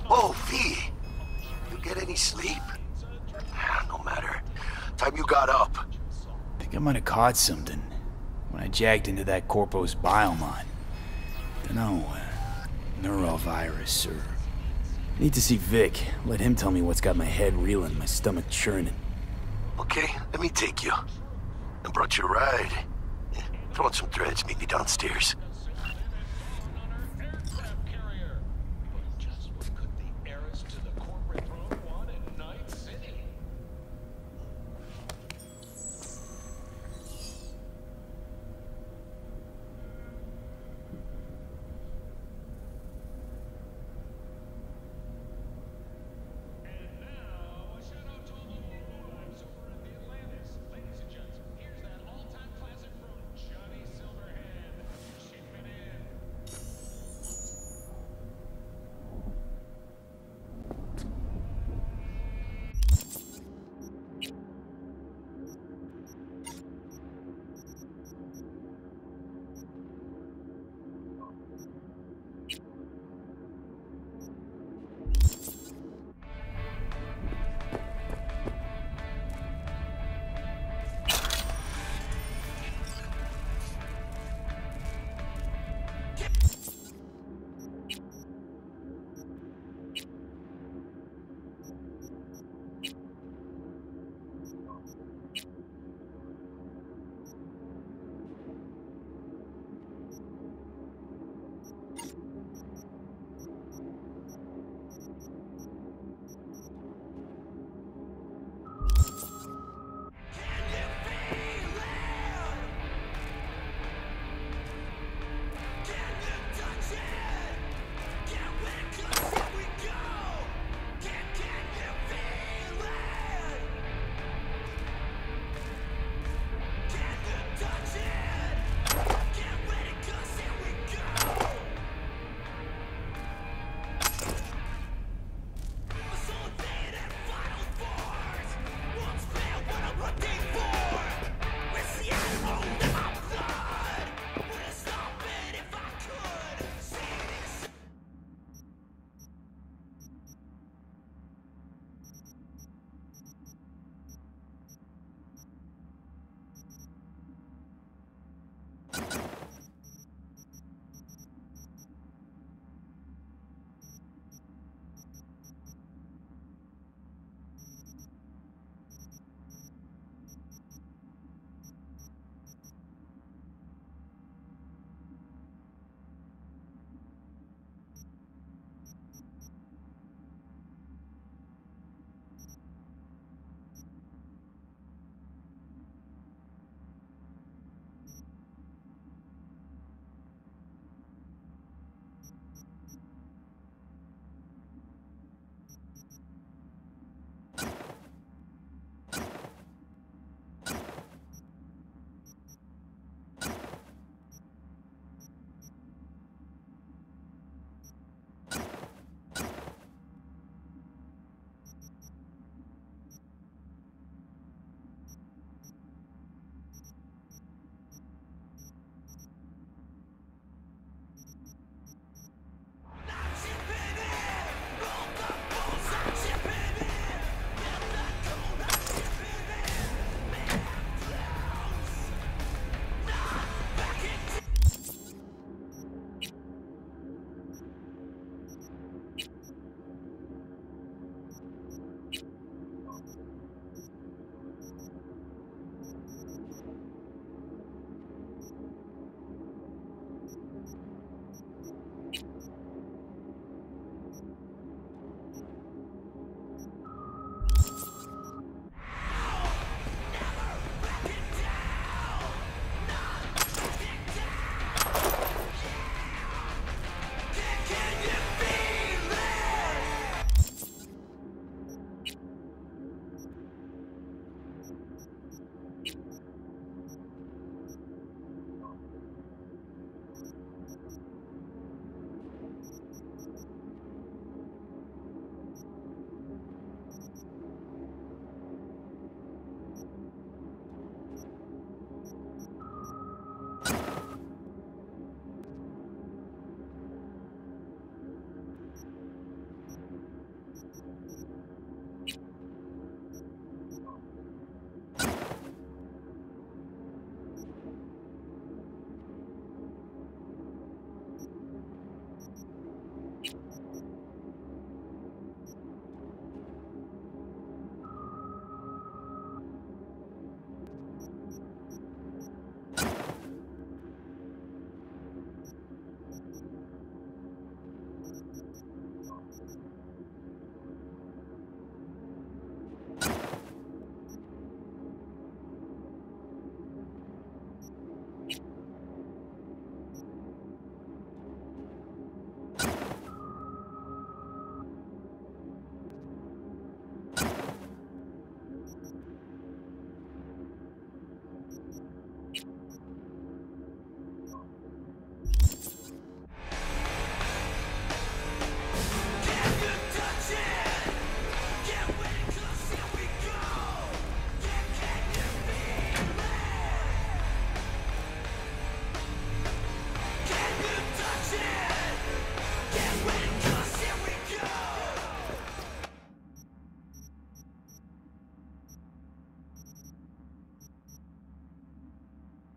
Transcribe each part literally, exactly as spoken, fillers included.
Oh, V! You get any sleep? No matter. Time you got up. Think I might have caught something when I jacked into that Corpo's biomon. Dunno, uh, neurovirus or... Need to see Vic. Let him tell me what's got my head reeling, my stomach churning. Okay, let me take you. I brought you a ride. Throw on some threads, meet me downstairs.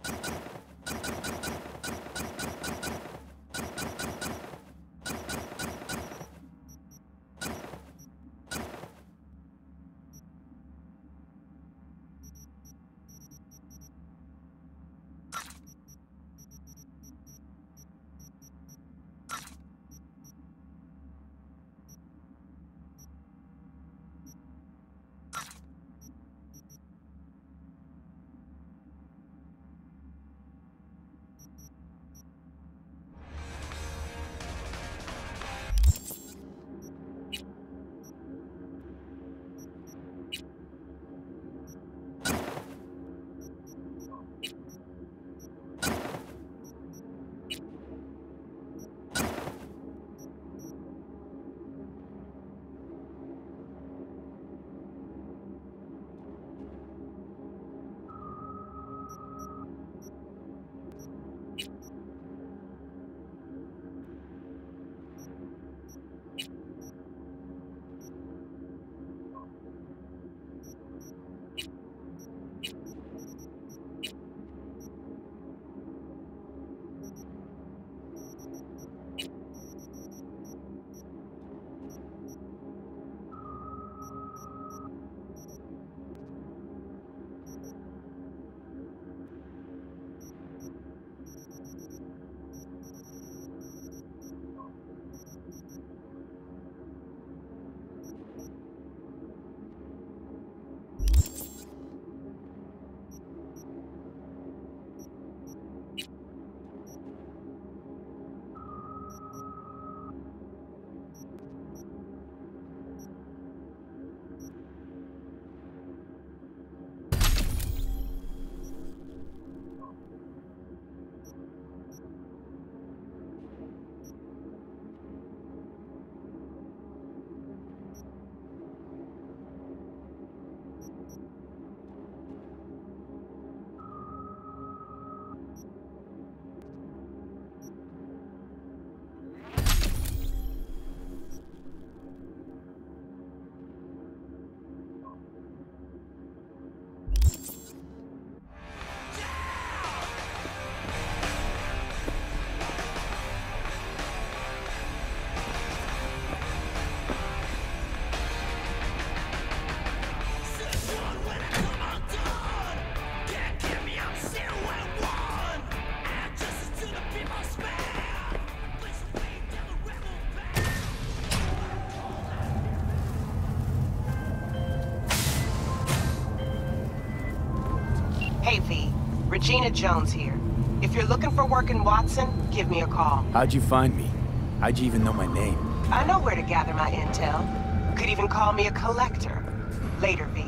Hey, V. Regina Jones here. If you're looking for work in Watson, give me a call. How'd you find me? How'd you even know my name? I know where to gather my intel. Could even call me a collector. Later, V.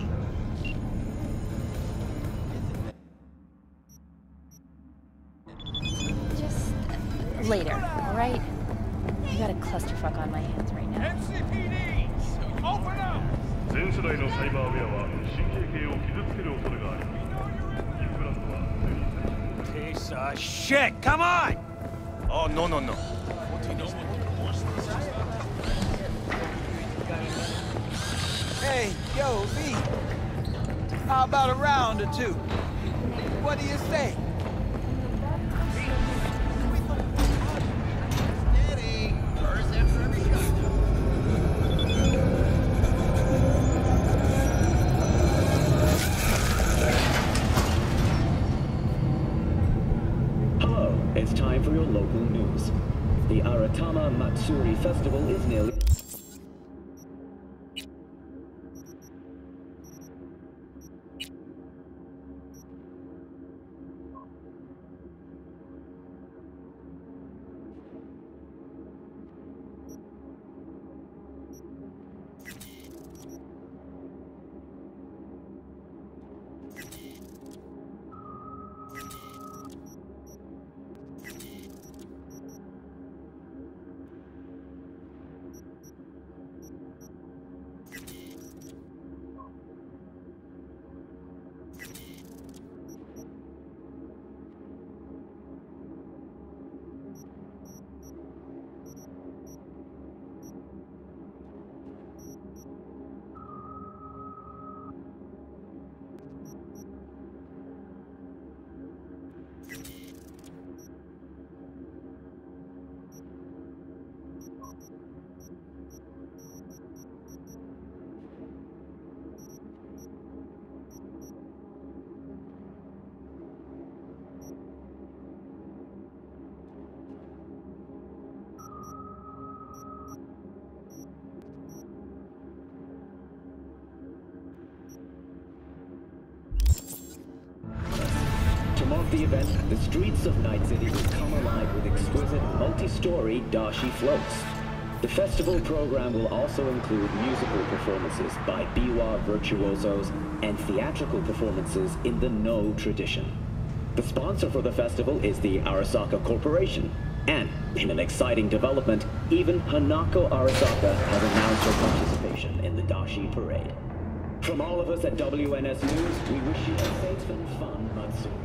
Just later, all right? I got a clusterfuck on my hands right now. N C P D! Open up! 全世代のサイバーウェアは神経系を傷つける恐れがある。インプラントはすでに Piece of shit! Come on! Oh, no, no, no. Hey, yo, V. How about a round or two? What do you say? Steady. First after every shot. Hello, it's time for your local news. The Aratama Matsuri Festival is nearly... of the event, the streets of Night City will come alive with exquisite multi-story dashi floats. The festival program will also include musical performances by biwa virtuosos and theatrical performances in the No tradition. The sponsor for the festival is the Arasaka Corporation. And, in an exciting development, even Hanako Arasaka has announced her participation in the Dashi Parade. From all of us at W N S News, we wish you a safe and fun Matsuri.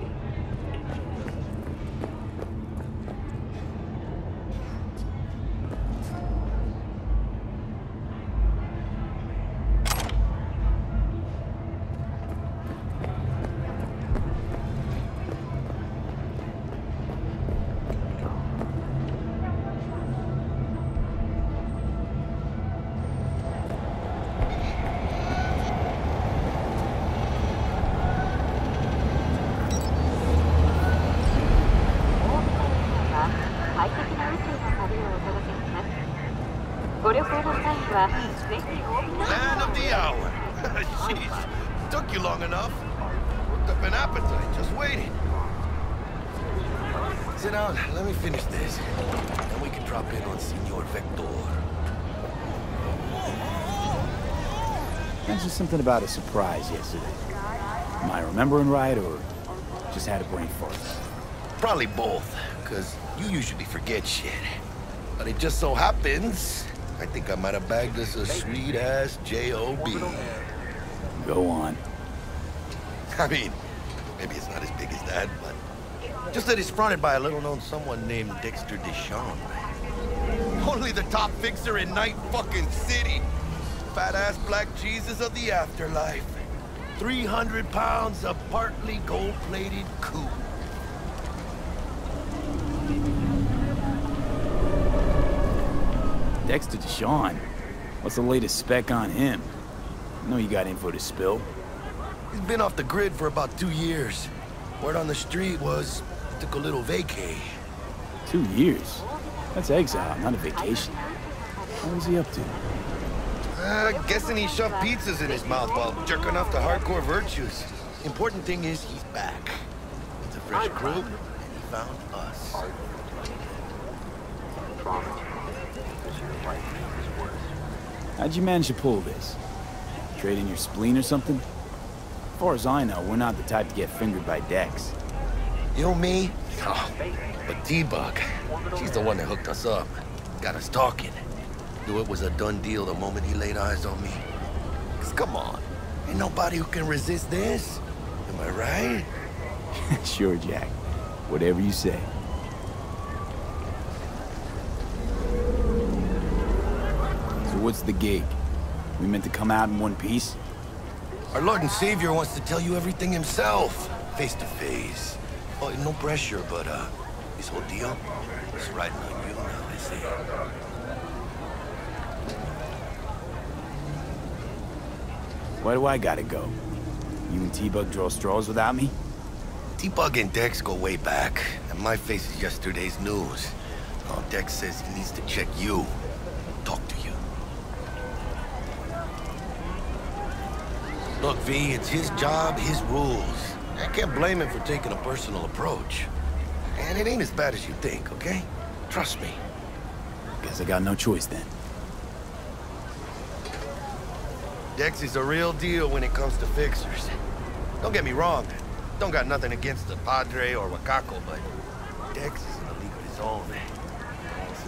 Man of the hour. Jeez, took you long enough. Worked up an appetite, just waiting. Sit down, let me finish this. Then we can drop in on Senor Vector. Mentioned something about a surprise yesterday. Am I remembering right, or just had a brain fart? Probably both, because you usually forget shit. But it just so happens, I think I might have bagged us a sweet-ass J O B. Go on. I mean, maybe it's not as big as that, but just that it's fronted by a little-known someone named Dexter Deshawn. Only the top fixer in Night fucking City. Fat-ass black Jesus of the afterlife. three hundred pounds of partly gold-plated coupe. Dexter Deshawn? What's the latest spec on him? I know you got info to spill. He's been off the grid for about two years. Word on the street was he took a little vacay. Two years? That's exile, not a vacation. What was he up to? Uh, guessing he shoved pizzas in his mouth while jerking off the hardcore virtues. Important thing is he's back. It's a fresh crew, and he found us. How'd you manage to pull this? Trade in your spleen or something? As far as I know, we're not the type to get fingered by Dex. You know me? Oh, but T-Bug, she's the one that hooked us up. Got us talking. Knew it was a done deal the moment he laid eyes on me. Cause come on, ain't nobody who can resist this. Am I right? Sure, Jack. Whatever you say. So what's the gig? We meant to come out in one piece? Our Lord and Savior wants to tell you everything himself, face to face. Oh, no pressure, but uh, this whole deal is riding on you now, I see. Why do I gotta go? You and T-Bug draw straws without me? T-Bug and Dex go way back, and my face is yesterday's news. Oh, Dex says he needs to check you, talk to you. Look, V, it's his job, his rules. I can't blame him for taking a personal approach. And it ain't as bad as you think, okay? Trust me. Guess I got no choice then. Dex is a real deal when it comes to fixers. Don't get me wrong. Don't got nothing against the Padre or Wakako, but Dex is in a league of his own. You know what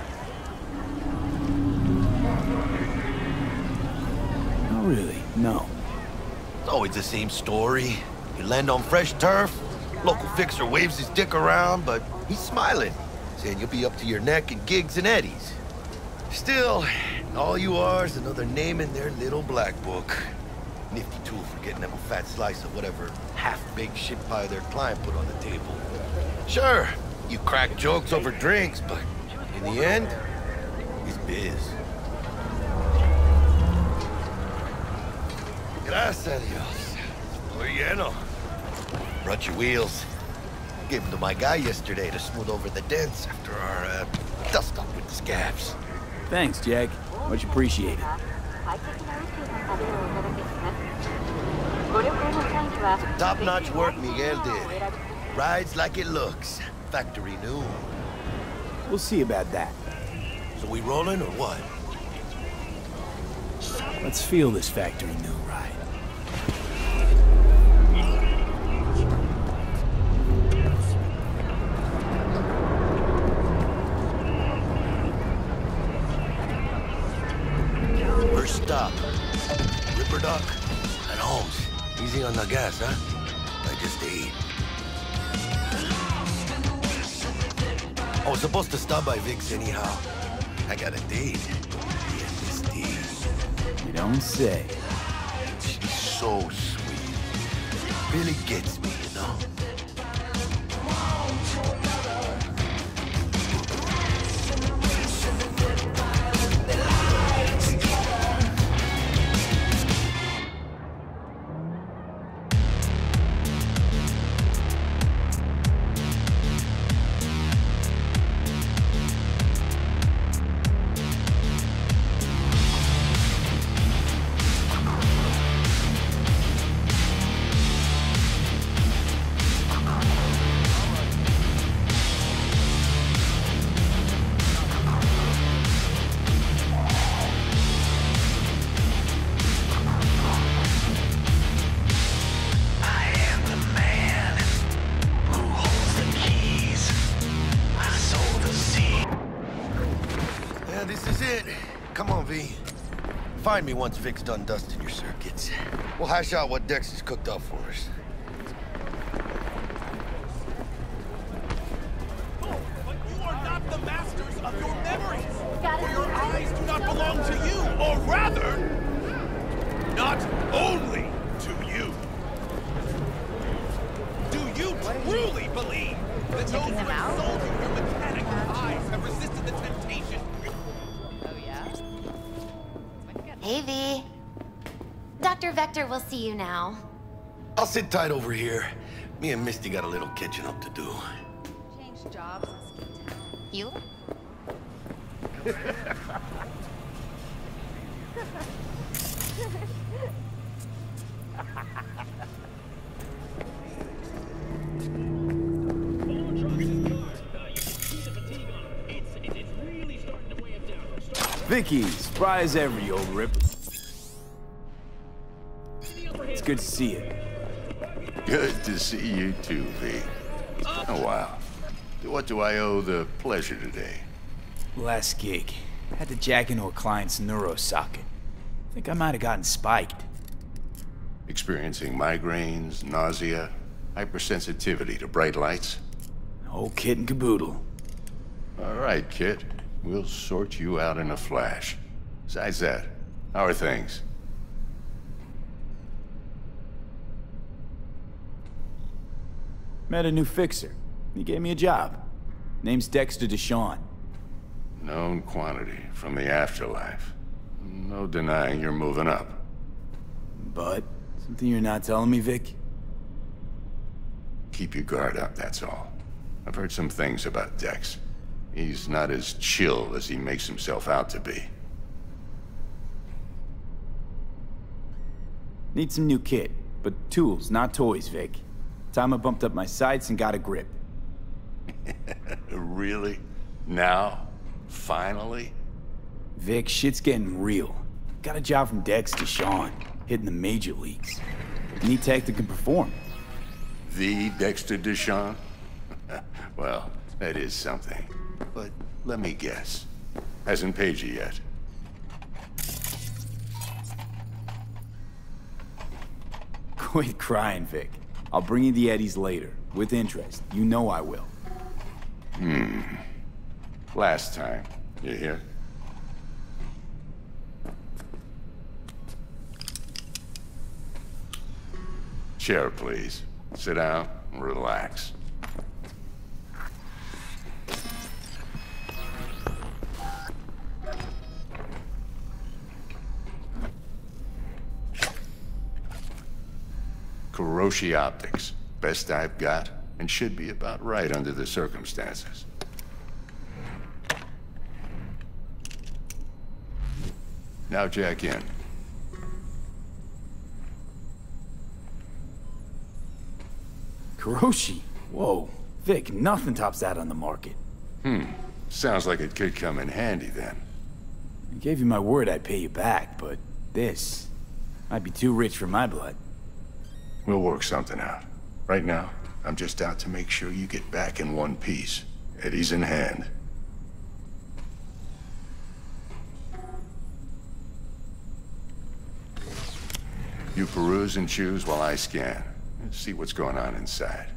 I'm saying? Not really, no. It's always the same story. You land on fresh turf, local fixer waves his dick around, but he's smiling, saying you'll be up to your neck in gigs and eddies. Still, all you are is another name in their little black book. Nifty tool for getting them a fat slice of whatever half-baked shit pie their client put on the table. Sure, you crack jokes over drinks, but in the end, it's biz. Gracias a Dios. Muy lleno. Brought your wheels. Gave them to my guy yesterday to smooth over the dents after our uh, dust-up with the scabs. Thanks, Jack. Much appreciated. Top-notch work Miguel did. Rides like it looks. Factory new. We'll see about that. So we rolling or what? Let's feel this factory new ride. First stop. Ripper Doc and Holmes. Easy on the gas, huh? I just ate. I was supposed to stop by Vic's anyhow. I got a date. Yeah, Miss D. You don't say. She's so sweet. Really gets me, you know? Find me once Vic's done dusting your circuits. We'll hash out what Dex has cooked up for us. Oh, but you are not the masters of your memories! For your eyes do not belong to you, or rather, not only to you. Do you truly believe that those who have sold you your mechanical eyes have resisted the temptation? Hey, V. Doctor Vector will see you now. I'll sit tight over here. Me and Misty got a little catching up to do. Change jobs and skip town. You? Vicky, spry as ever, you old rip. It's good to see you. Good to see you too, V. Oh, wow. What do I owe the pleasure today? Last gig. Had to jack into a client's neuro socket. Think I might have gotten spiked. Experiencing migraines, nausea, hypersensitivity to bright lights? Whole kit and caboodle. All right, kid. We'll sort you out in a flash. Besides that, how are things? Met a new fixer. He gave me a job. Name's Dexter DeShawn. Known quantity from the afterlife. No denying you're moving up. But, something you're not telling me, Vic? Keep your guard up, that's all. I've heard some things about Dex. He's not as chill as he makes himself out to be. Need some new kit, but tools, not toys, Vic. Time I bumped up my sights and got a grip. Really? Now? Finally? Vic, shit's getting real. Got a job from Dex to Sean, hitting the major leagues. Need tech that can perform. The Dexter DeShawn? Well, that is something. But let me guess. Hasn't paid you yet. Quit crying, Vic. I'll bring you the Eddies later, with interest. You know I will. Hmm. Last time. You hear? Chair, please. Sit down and relax. Kiroshi Optics. Best I've got, and should be about right under the circumstances. Now jack in. Kiroshi? Whoa, Vic, nothing tops that on the market. Hmm. Sounds like it could come in handy then. I gave you my word I'd pay you back, but this might be too rich for my blood. We'll work something out. Right now, I'm just out to make sure you get back in one piece. Eddie's in hand. You peruse and choose while I scan. Let's see what's going on inside.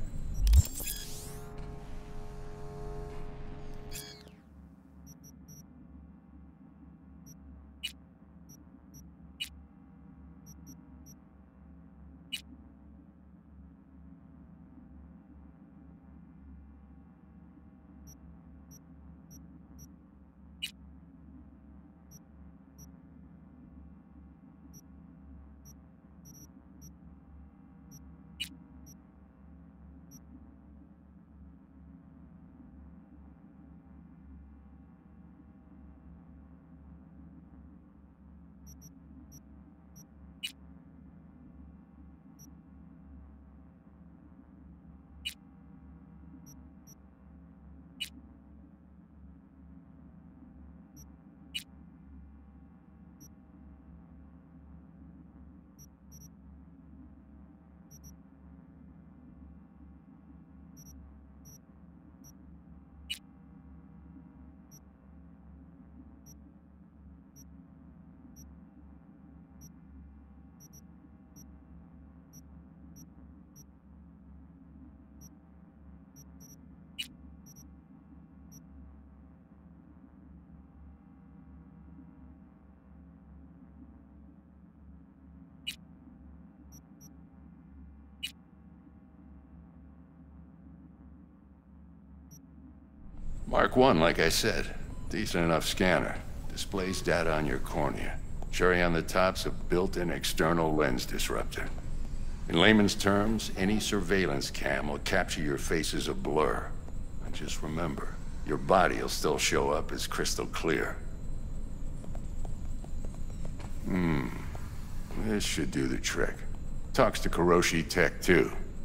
Mark one, like I said. Decent enough scanner. Displays data on your cornea. Cherry on the top's a built-in external lens disruptor. In layman's terms, any surveillance cam will capture your face as a blur. And just remember, your body will still show up as crystal clear. Hmm. This should do the trick. Talks to Kiroshi Tech, too.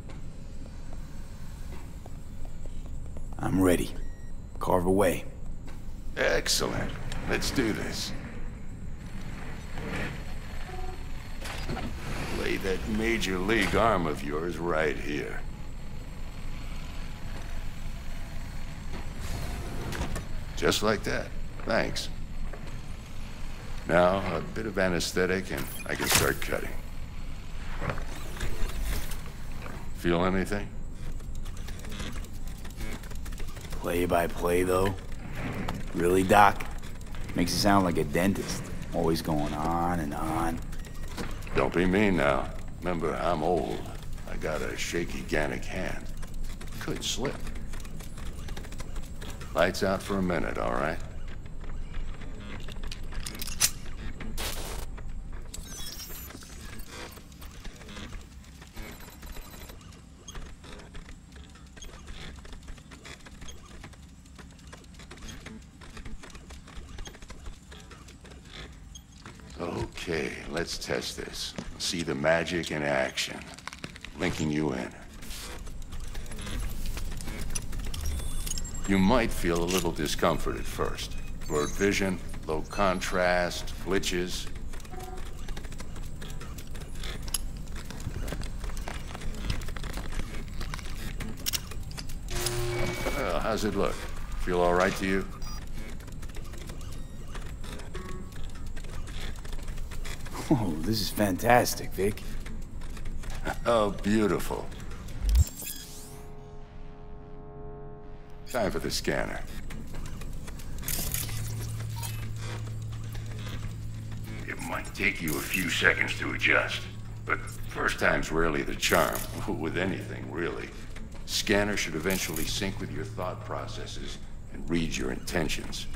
I'm ready. Carve away. Excellent. Let's do this. Lay that major league arm of yours right here. Just like that. Thanks. Now, a bit of anesthetic and I can start cutting. Feel anything? Play by play, though? Really, Doc? Makes you sound like a dentist. Always going on and on. Don't be mean now. Remember, I'm old. I got a shaky Gannic hand. Could slip. Lights out for a minute, all right? Okay, let's test this. See the magic in action. Linking you in. You might feel a little discomfort at first. Blurred vision, low contrast, glitches. Well, how's it look? Feel all right to you? Oh, this is fantastic, Vic. Oh, beautiful. Time for the scanner. It might take you a few seconds to adjust, but first time's rarely the charm, with anything, really. Scanner should eventually sync with your thought processes and read your intentions.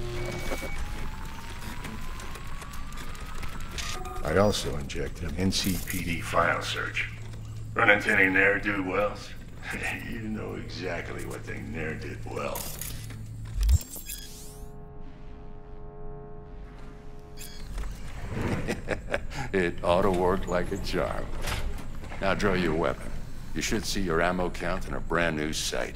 I also injected an N C P D file search. Run into any ne'er-do-wells? You know exactly what they ne'er did well. It ought to work like a charm. Now draw your weapon. You should see your ammo count in a brand new sight.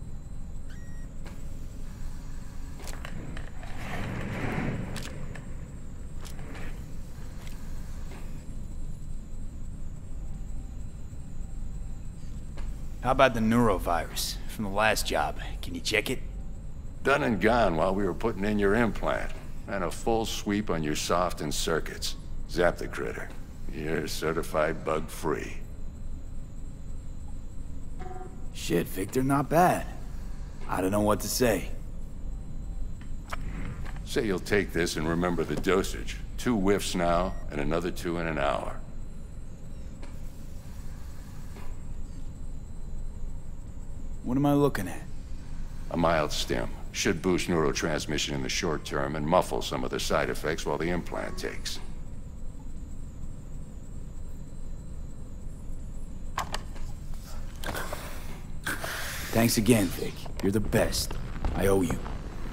How about the neurovirus from the last job? Can you check it? Done and gone while we were putting in your implant. And a full sweep on your soft and circuits. Zap the critter. You're certified bug-free. Shit, Victor, not bad. I don't know what to say. Say you'll take this and remember the dosage. Two whiffs now, and another two in an hour. What am I looking at? A mild stim. Should boost neurotransmission in the short term and muffle some of the side effects while the implant takes. Thanks again, Vic. You're the best. I owe you.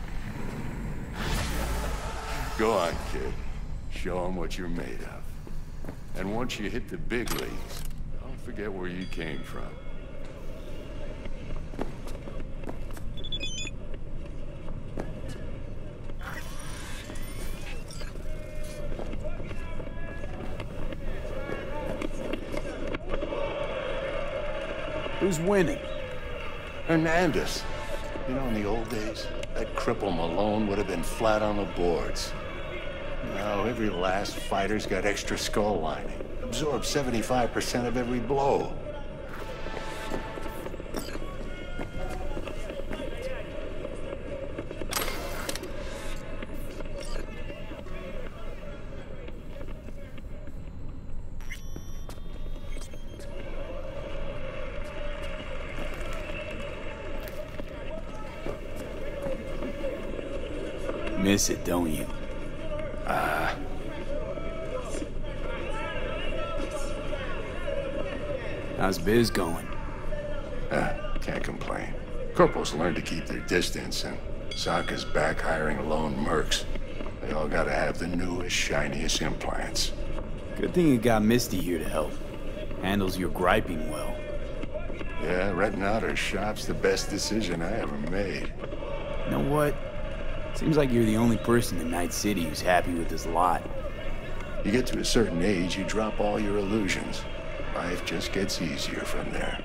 Go on, kid. Show them what you're made of. And once you hit the big leagues, don't forget where you came from. Who's winning? Hernandez. You know, in the old days, that cripple Malone would have been flat on the boards. Now, every last fighter's got extra skull lining. Absorbs seventy-five percent of every blow. Miss it, don't you? Ah. How's biz going? Uh, can't complain. Corporals learn to keep their distance, and Sokka's back hiring lone mercs. They all gotta have the newest, shiniest implants. Good thing you got Misty here to help. Handles your griping well. Yeah, renting out her shop's the best decision I ever made. You know what? Seems like you're the only person in Night City who's happy with this lot. You get to a certain age, you drop all your illusions. Life just gets easier from there.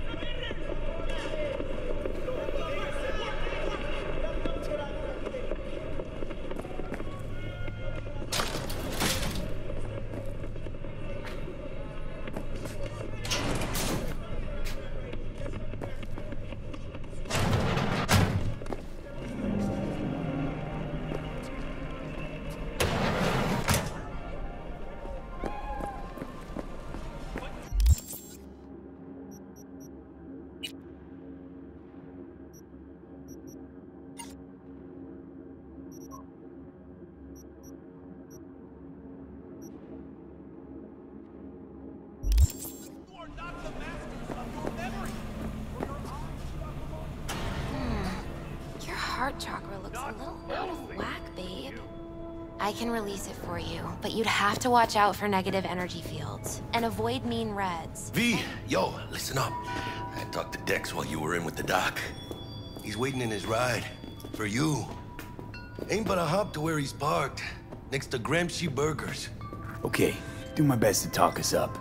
Heart chakra looks a little out of whack, babe. I can release it for you, but you'd have to watch out for negative energy fields and avoid mean reds. V, yo, listen up. I talked to Dex while you were in with the doc. He's waiting in his ride for you. Ain't but a hop to where he's parked, next to Gramsci Burgers. Okay, do my best to talk us up.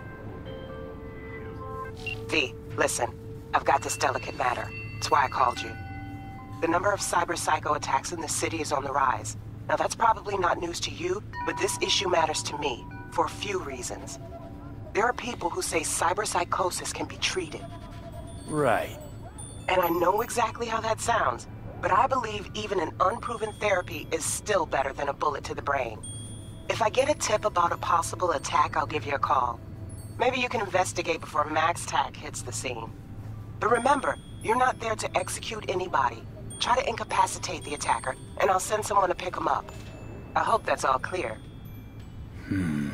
V, listen. I've got this delicate matter. That's why I called you. The number of cyber psycho attacks in the city is on the rise. Now that's probably not news to you, but this issue matters to me for a few reasons. There are people who say cyber psychosis can be treated. Right. And I know exactly how that sounds, but I believe even an unproven therapy is still better than a bullet to the brain. If I get a tip about a possible attack, I'll give you a call. Maybe you can investigate before MaxTac hits the scene. But remember, you're not there to execute anybody. Try to incapacitate the attacker, and I'll send someone to pick him up. I hope that's all clear. Hmm.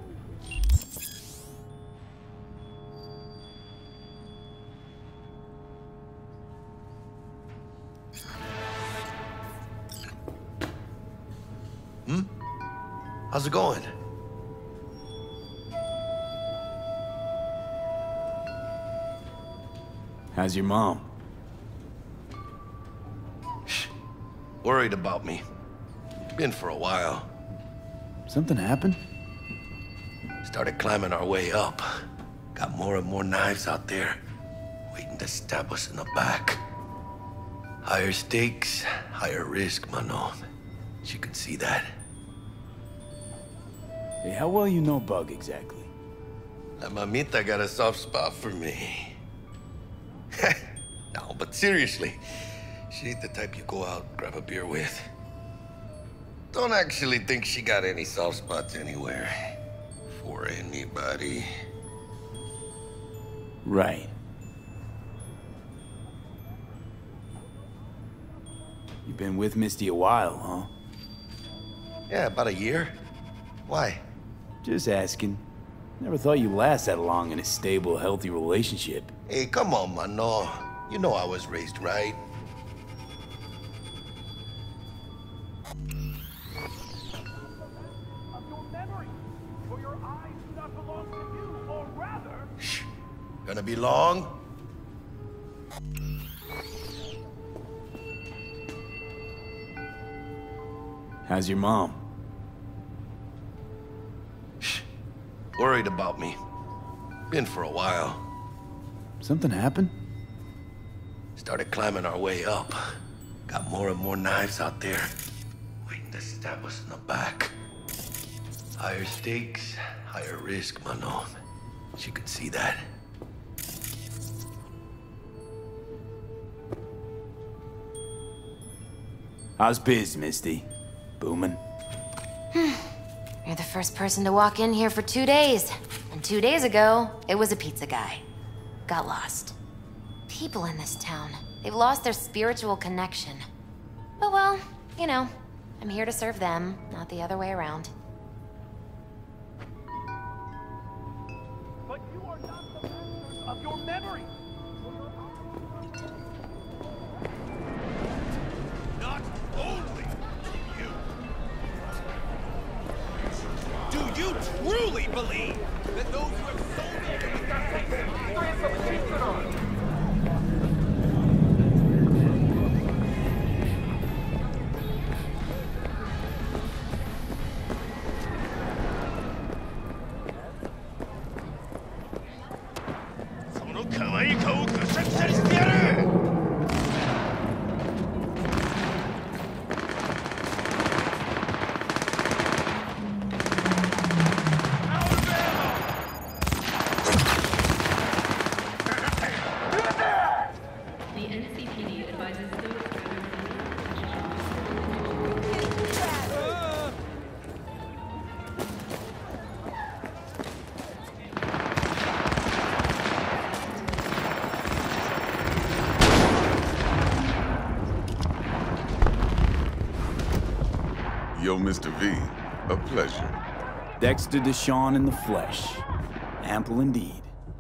Hmm? How's it going? How's your mom? Shh. Worried about me. Been for a while. Something happened? Started climbing our way up. Got more and more knives out there, waiting to stab us in the back. Higher stakes, higher risk, Manon. She could see that. Hey, how well you know Bug exactly? La mamita got a soft spot for me. No, but seriously, she ain't the type you go out, grab a beer with. Don't actually think she got any soft spots anywhere. For anybody. Right. You've been with Misty a while, huh? Yeah, about a year. Why? Just asking. Never thought you'd last that long in a stable, healthy relationship. Hey, come on, Manon. You know I was raised right. Shh. Gonna be long? How's your mom? Shh. Worried about me. Been for a while. Something happened? Started climbing our way up. Got more and more knives out there, waiting to stab us in the back. Higher stakes, higher risk, Manon. She could see that. How's biz, Misty? Booming? You're the first person to walk in here for two days. And two days ago, it was a pizza guy. Got lost. People in this town, they've lost their spiritual connection. But well, you know, I'm here to serve them, not the other way around. But you are not the masters of your memory. Not only you. Do you truly believe that those who have sold it to the Yo, Mister V, a pleasure. Dexter Deshawn in the flesh. Ample indeed.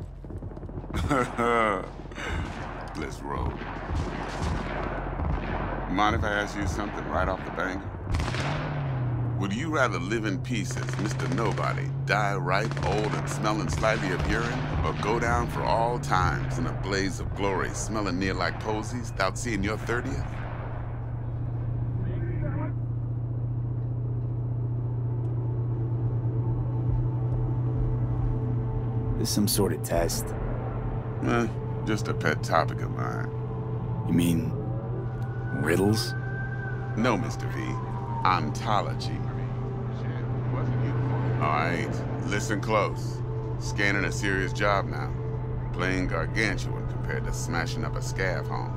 Let's roll. Mind if I ask you something right off the banger? Would you rather live in peace as Mister Nobody, die ripe, old, and smelling slightly of urine, or go down for all times in a blaze of glory, smelling near like posies, without seeing your thirtieth? This some sort of test? Eh, just a pet topic of mine. You mean riddles? No, Mister V. Ontology. All right, listen close. Scanning a serious job now. Playing gargantuan compared to smashing up a scav home.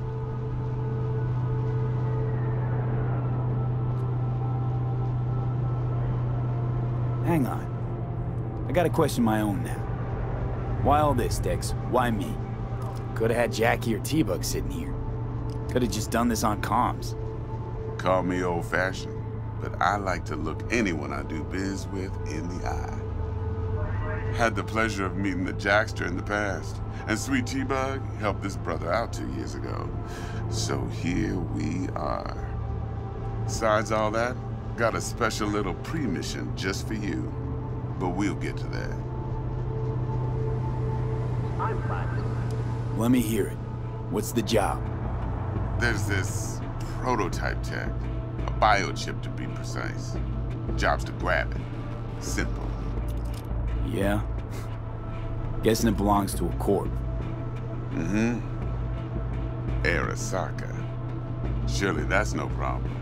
Hang on. I got a question of my own now. Why all this, Dex? Why me? Could've had Jackie or T-Bug sitting here. Could've just done this on comms. Call me old-fashioned, but I like to look anyone I do biz with in the eye. Had the pleasure of meeting the Jackster in the past, and Sweet T-Bug helped this brother out two years ago. So here we are. Besides all that, got a special little pre-mission just for you. But we'll get to that. Let me hear it. What's the job? There's this prototype tech. A biochip, to be precise. Job's to grab it. Simple. Yeah? Guessing it belongs to a corp. Mm-hmm. Arasaka. Surely that's no problem.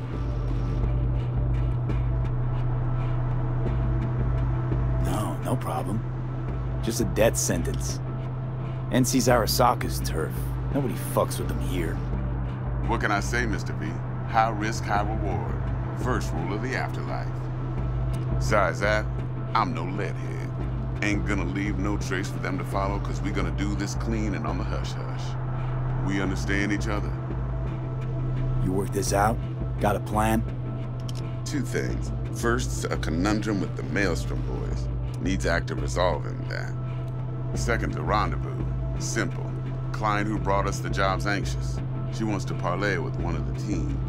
No, no problem. Just a death sentence. N C's Arasaka's turf. Nobody fucks with them here. What can I say, Mister V? High risk, high reward. First rule of the afterlife. Besides that, I'm no leadhead. Ain't gonna leave no trace for them to follow, cause we gonna do this clean and on the hush-hush. We understand each other? You work this out? Got a plan? Two things. First, a conundrum with the Maelstrom boys. Needs active resolving that. Second, a rendezvous. Simple. Client who brought us the job's anxious. She wants to parlay with one of the team.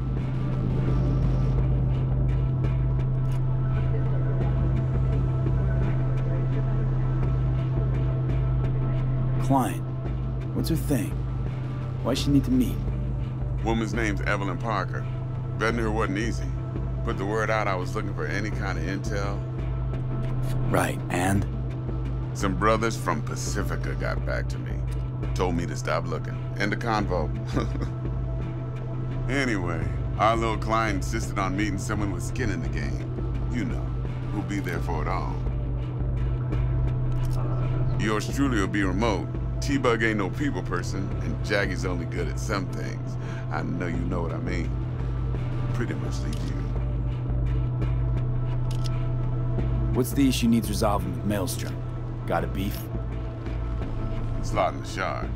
Client. What's her thing? Why she need to meet? Woman's name's Evelyn Parker. Vetting her wasn't easy. Put the word out I was looking for any kind of intel. Right, and? Some brothers from Pacifica got back to me. Told me to stop looking. End of convo. Anyway, our little client insisted on meeting someone with skin in the game. You know, who'll be there for it all. Yours truly will be remote. T-Bug ain't no people person, and Jaggy's only good at some things. I know you know what I mean. Pretty much leave you. What's the issue needs resolving with Maelstrom? Got a beef? Slot in the shard.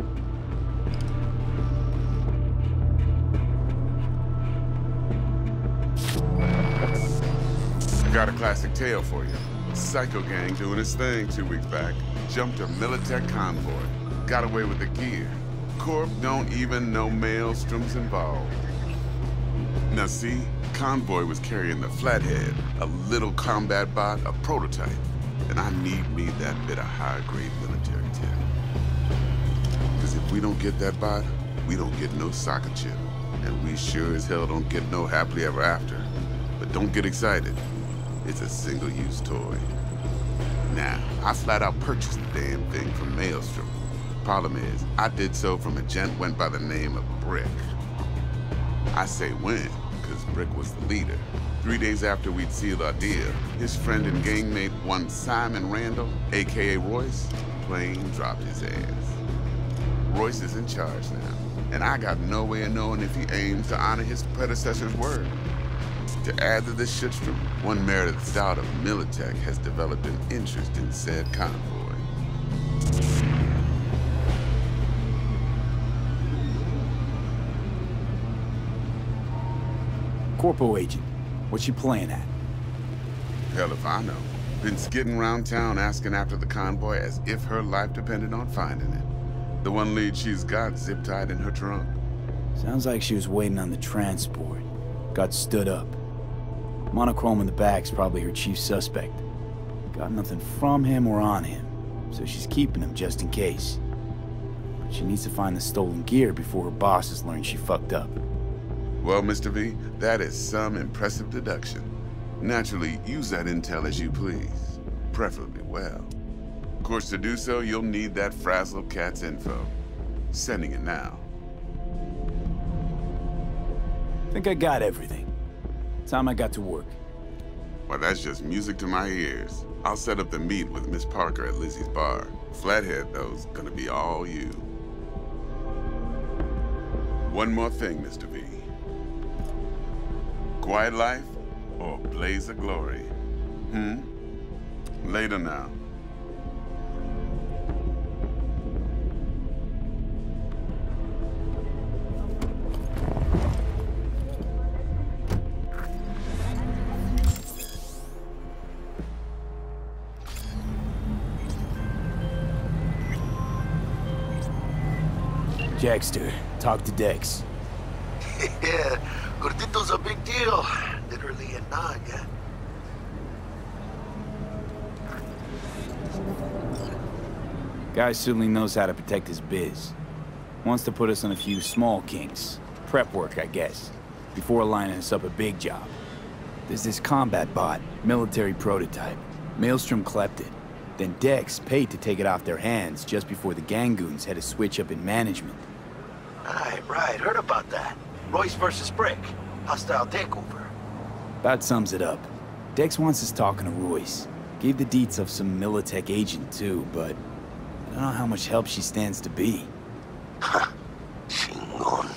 I got a classic tale for you. Psycho gang doing his thing two weeks back. Jumped a Militech convoy. Got away with the gear. Corp don't even know Maelstrom's involved. Now see, convoy was carrying the Flathead, a little combat bot, a prototype. And I need me that bit of high-grade military tech. Because if we don't get that bot, we don't get no soccer chip. And we sure as hell don't get no happily ever after. But don't get excited. It's a single-use toy. Now, I flat out purchased the damn thing from Maelstrom. Problem is, I did so from a gent went by the name of Brick. I say when, because Brick was the leader. Three days after we'd sealed our deal, his friend and gangmate, one Simon Randall, a k a. Royce, plain dropped his ass. Royce is in charge now, and I got no way of knowing if he aims to honor his predecessor's word. To add to this shitstorm, one Meredith Stout of Militech has developed an interest in said convoy. Corpo agent, what's she playing at? Hell if I know. Been skidding around town asking after the convoy as if her life depended on finding it. The one lead she's got zip-tied in her trunk. Sounds like she was waiting on the transport. Got stood up. Monochrome in the back's probably her chief suspect. Got nothing from him or on him, so she's keeping him just in case. But she needs to find the stolen gear before her bosses learn she fucked up. Well, Mister V, that is some impressive deduction. Naturally, use that intel as you please. Preferably well. Of course, to do so, you'll need that Frazzle Cat's info. Sending it now. Think I got everything. Time I got to work. Well, that's just music to my ears. I'll set up the meet with Miss Parker at Lizzie's bar. Flathead, though's gonna be all you. One more thing, Mister V. Quiet life or blaze of glory? Hmm? Later now. Jackster, talk to Dex. Yeah, Gordito's a big deal. Literally and not, yeah. Guy certainly knows how to protect his biz. Wants to put us on a few small kinks. Prep work, I guess. Before lining us up a big job. There's this combat bot, military prototype. Maelstrom clept it. Then Dex paid to take it off their hands just before the Gangoons had a switch up in management. Right, right. Heard about that. Royce versus Brick. Hostile takeover. About sums it up. Dex wants us talking to Royce. Gave the deets of some Militech agent too, but I don't know how much help she stands to be. Ha! Chingon.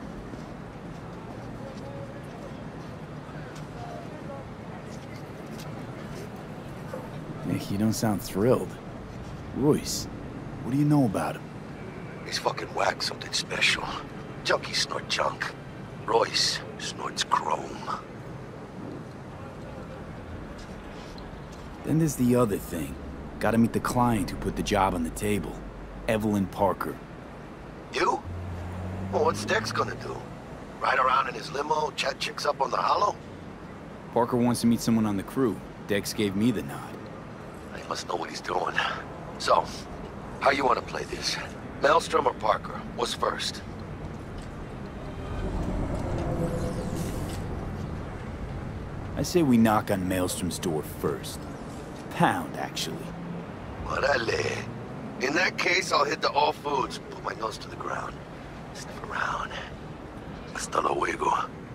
Nick, you don't sound thrilled. Royce, what do you know about him? He's fucking whack, something special. Junkies snort junk. Royce snorts chrome. Then there's the other thing. Gotta meet the client who put the job on the table. Evelyn Parker. You? Well, what's Dex gonna do? Ride around in his limo, chat chicks up on the hollow? Parker wants to meet someone on the crew. Dex gave me the nod. He must know what he's doing. So, how you want to play this? Maelstrom or Parker? What's first? I say we knock on Maelstrom's door first. Pound, actually. Orale. In that case, I'll hit the all foods. Put my nose to the ground. Sniff around. Hasta luego.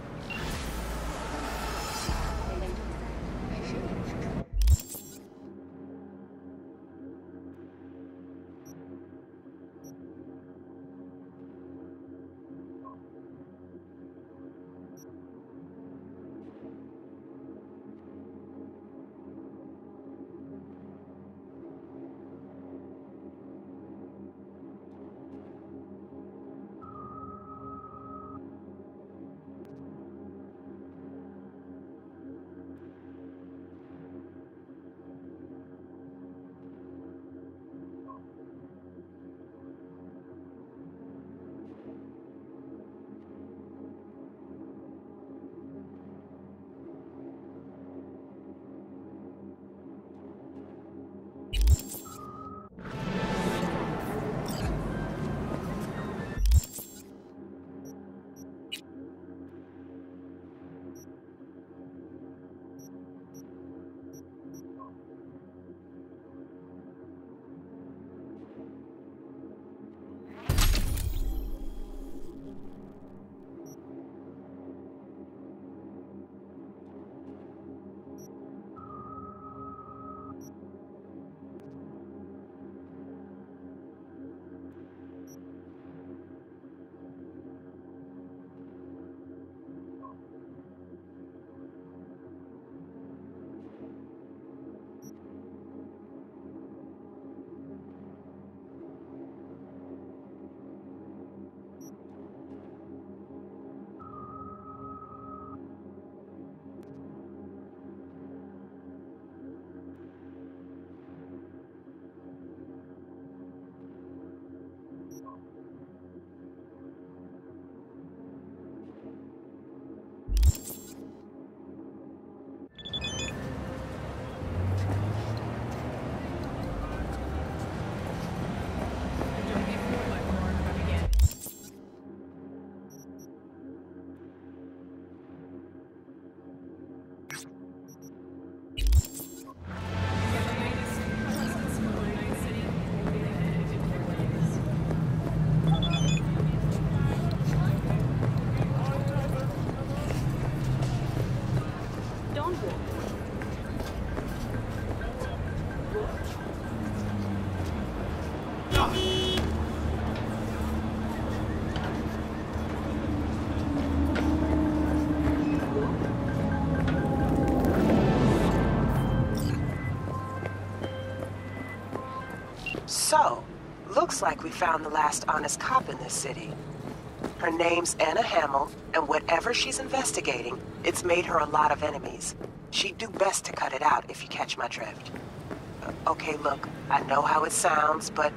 So, looks like we found the last honest cop in this city. Her name's Anna Hamill, and whatever she's investigating, it's made her a lot of enemies. She'd do best to cut it out, if you catch my drift. Uh, okay, look, I know how it sounds, but...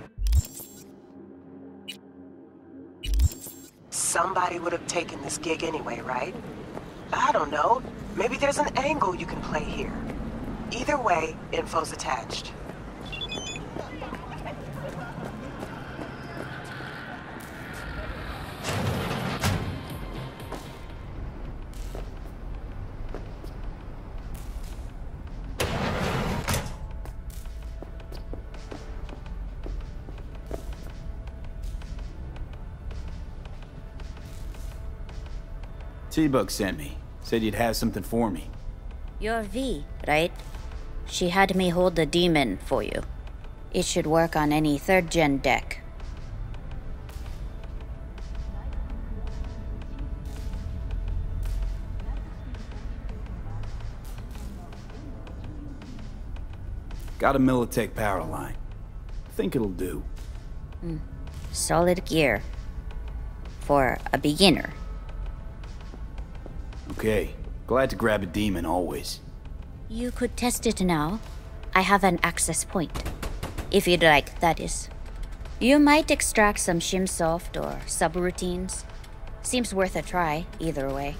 somebody would have taken this gig anyway, right? I don't know. Maybe there's an angle you can play here. Either way, info's attached. T-Bug sent me. Said you'd have something for me. You're V, right? She had me hold the demon for you. It should work on any third-gen deck. Got a Militech power line. Think it'll do. Mm. Solid gear. For a beginner. Okay. Glad to grab a demon always. You could test it now. I have an access point. If you'd like, that is. You might extract some Shimsoft or subroutines. Seems worth a try, either way.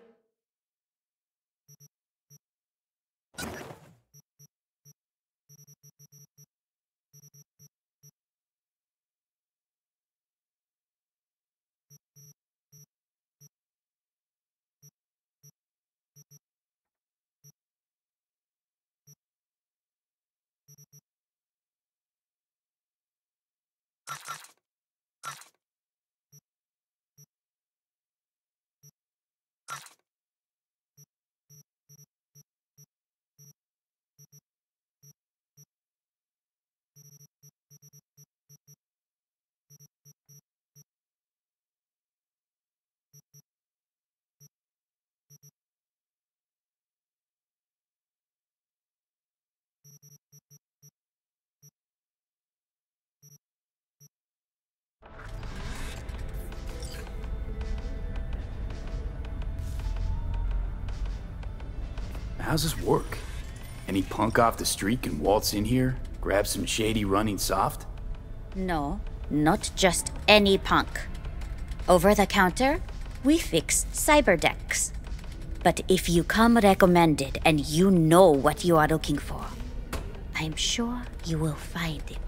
How's this work? Any punk off the street can waltz in here, grab some shady running soft? No, not just any punk. Over the counter, we fix cyber decks. But if you come recommended and you know what you are looking for, I'm sure you will find it.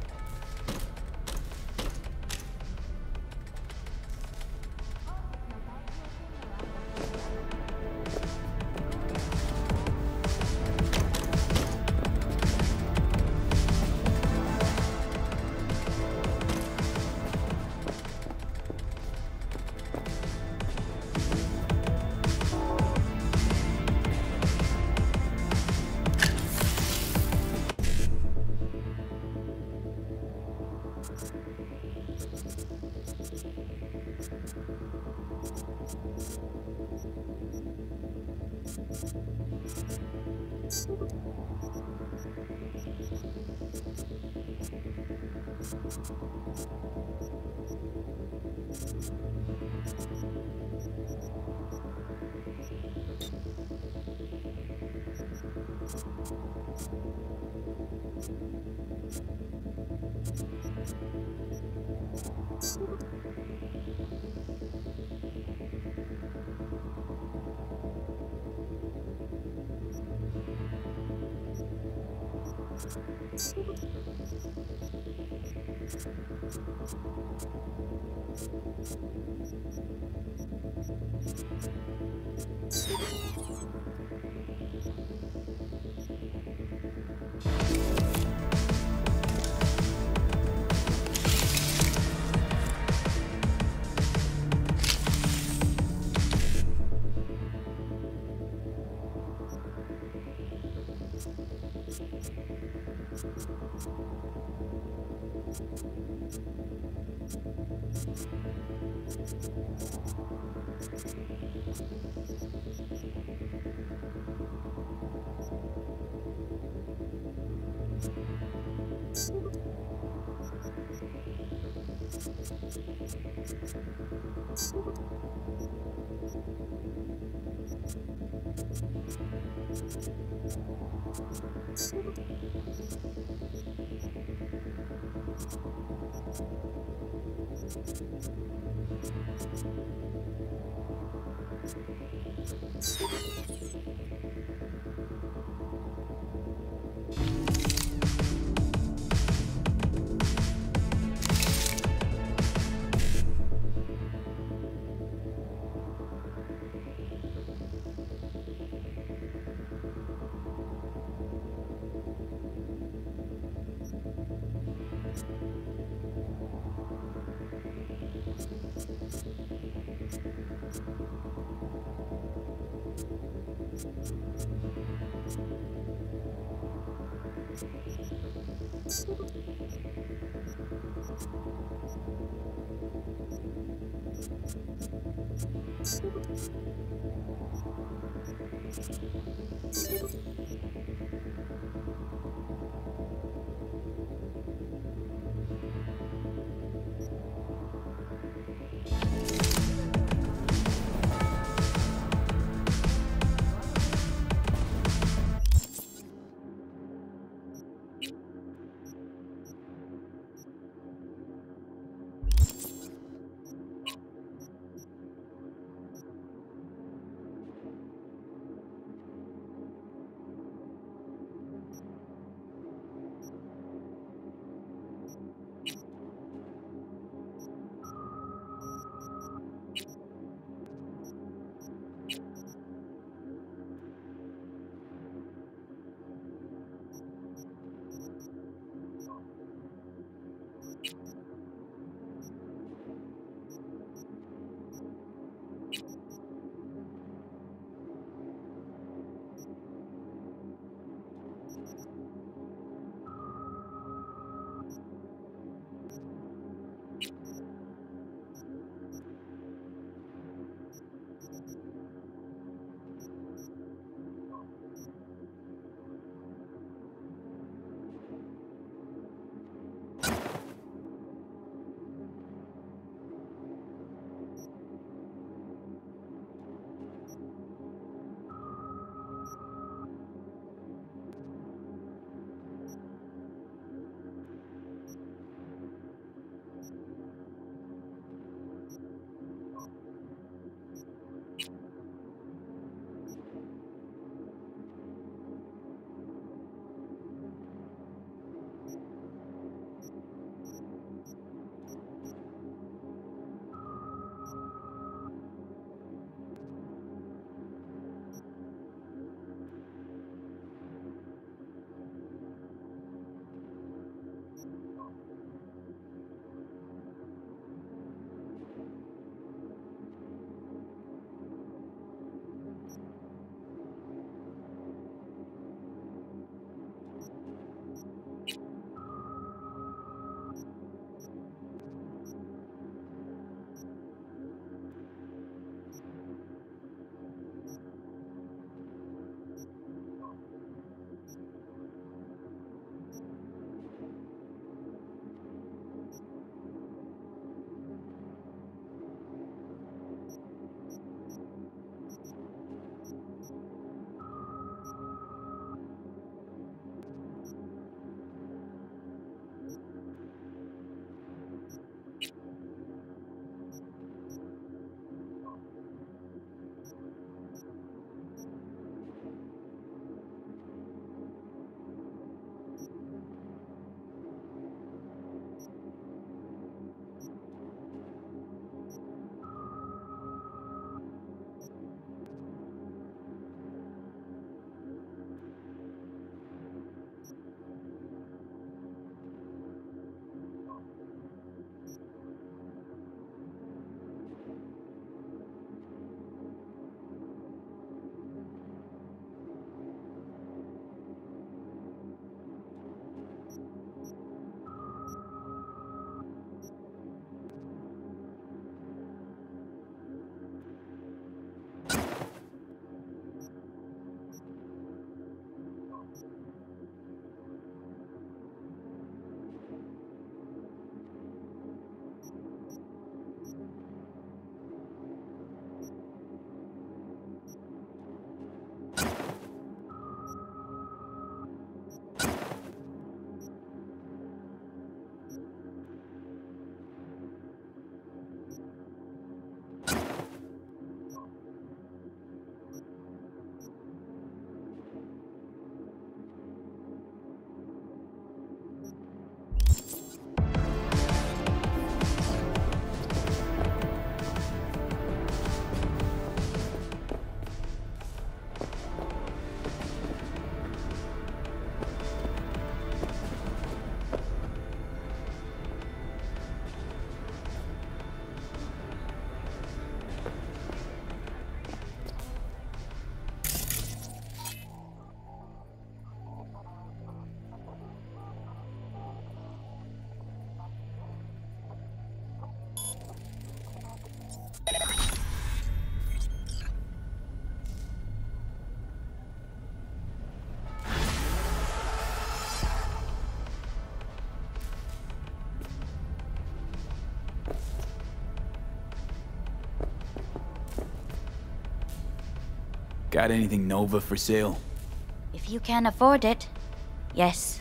Got anything Nova for sale? If you can afford it, yes.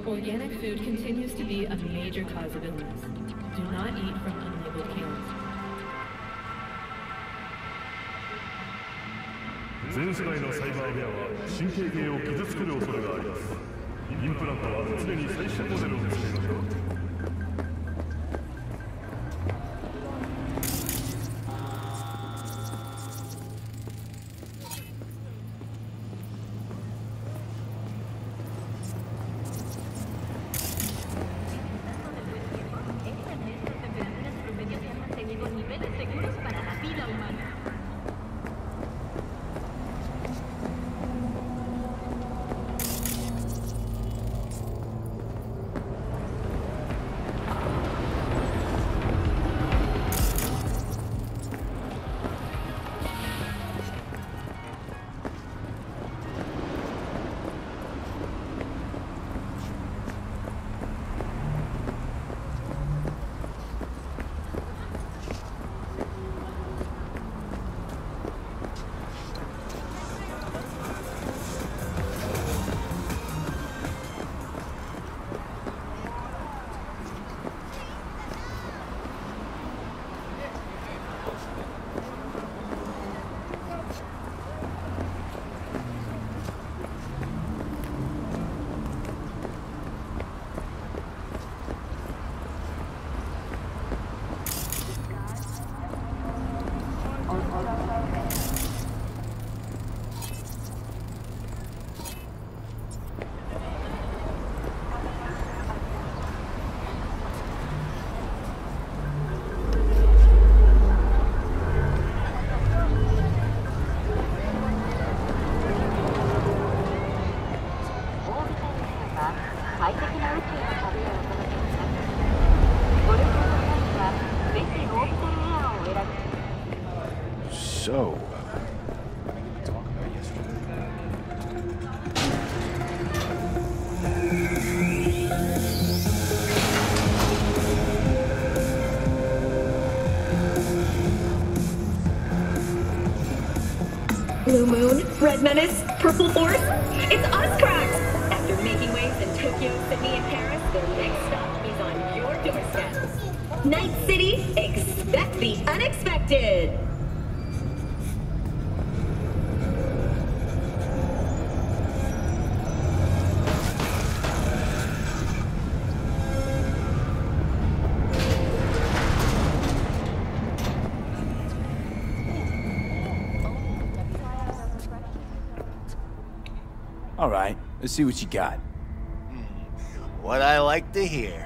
Organic food continues to be a major cause of illness. Do not eat from unlabeled cans. 全世代のサイバーウェアは神経系を傷つける恐れがあります。インプラントは常に最新モデルを使いましょう。 So, Blue Moon, Red Menace, Purple Force, it's us, cracks! After making waves in Tokyo, Sydney, and Paris, their next stop is on your doorstep. Night City, expect the unexpected! all right, let's see what you got. What I like to hear.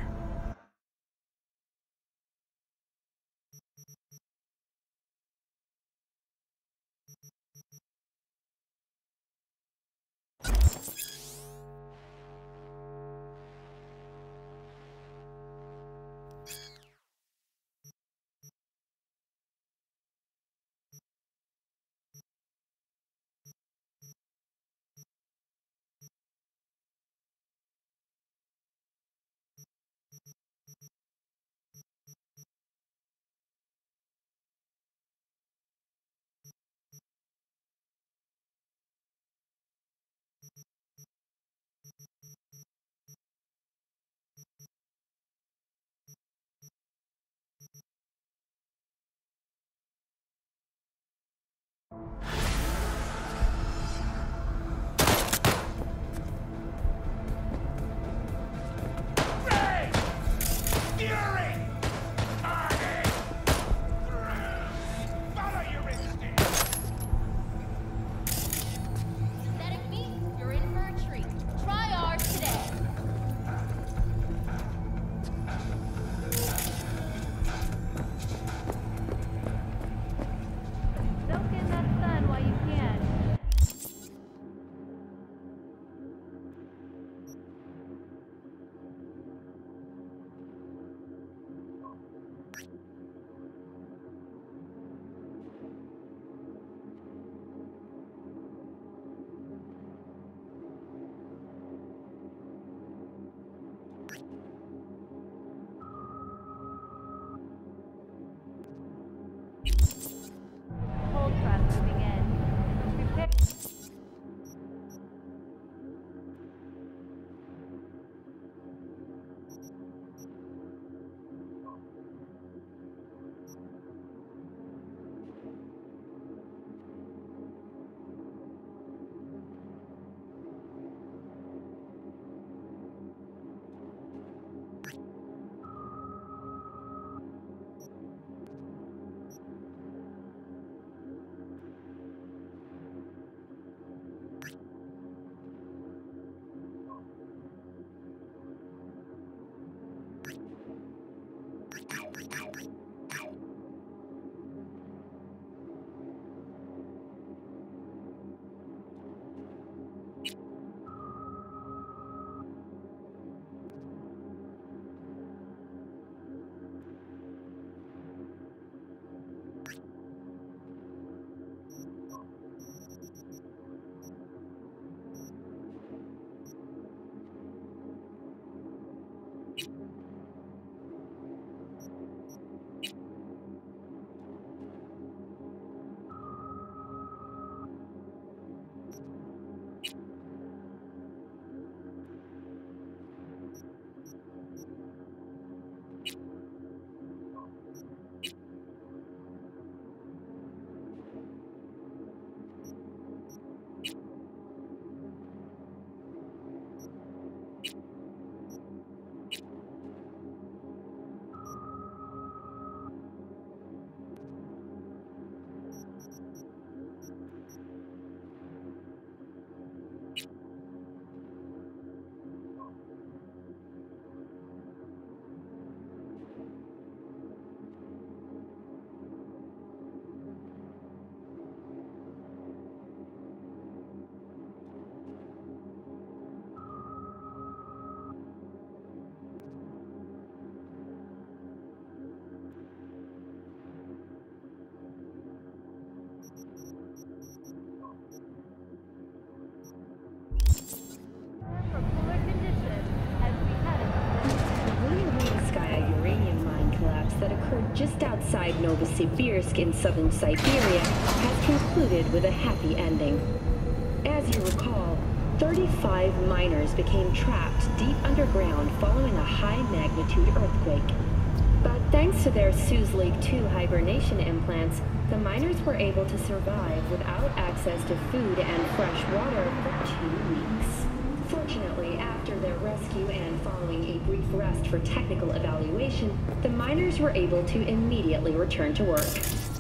just outside Novosibirsk in southern Siberia has concluded with a happy ending. As you recall, thirty-five miners became trapped deep underground following a high-magnitude earthquake. But thanks to their Suslake two hibernation implants, the miners were able to survive without access to food and fresh water for two weeks. Fortunately, after their rescue and following a brief rest for technical evaluation, the miners were able to immediately return to work.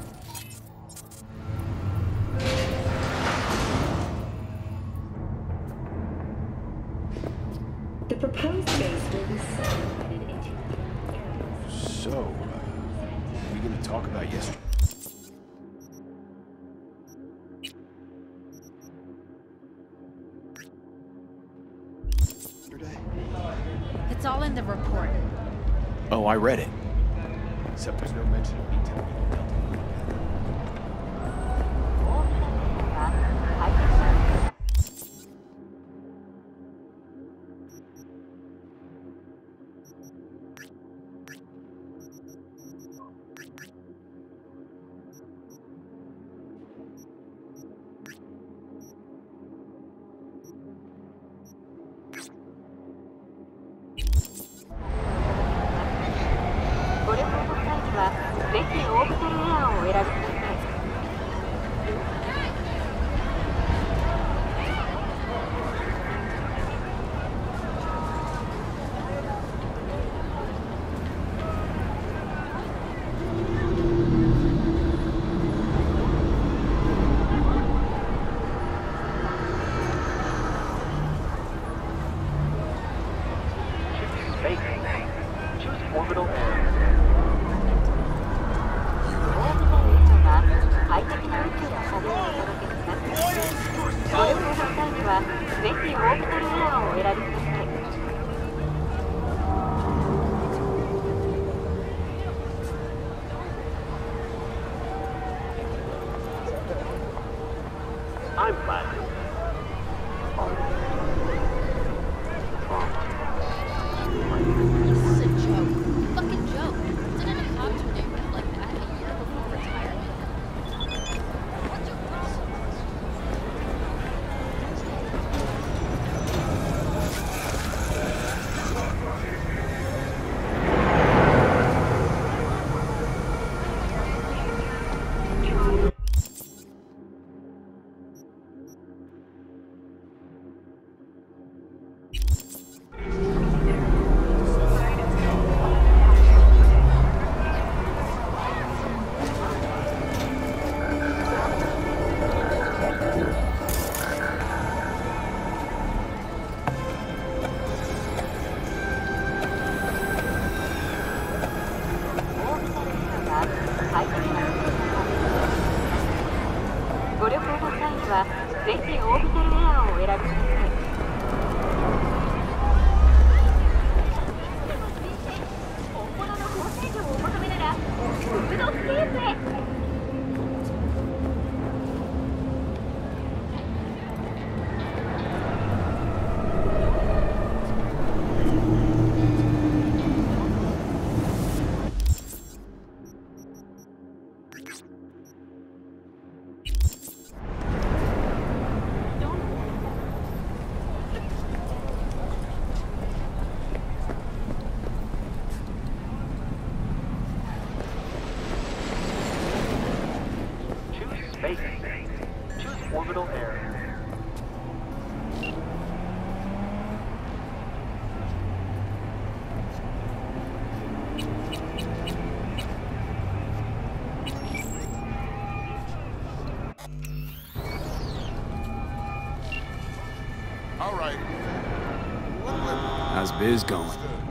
The proposed base will be subdivided into areas. So, uh, what are we gonna talk about yesterday? It's all in the report. Oh, I read it. Except there's no mention of me telling you. I'm glad. This is a joke. Fucking joke. Didn't a cop tornado like that a year before retirement? What's your problem? How's biz going?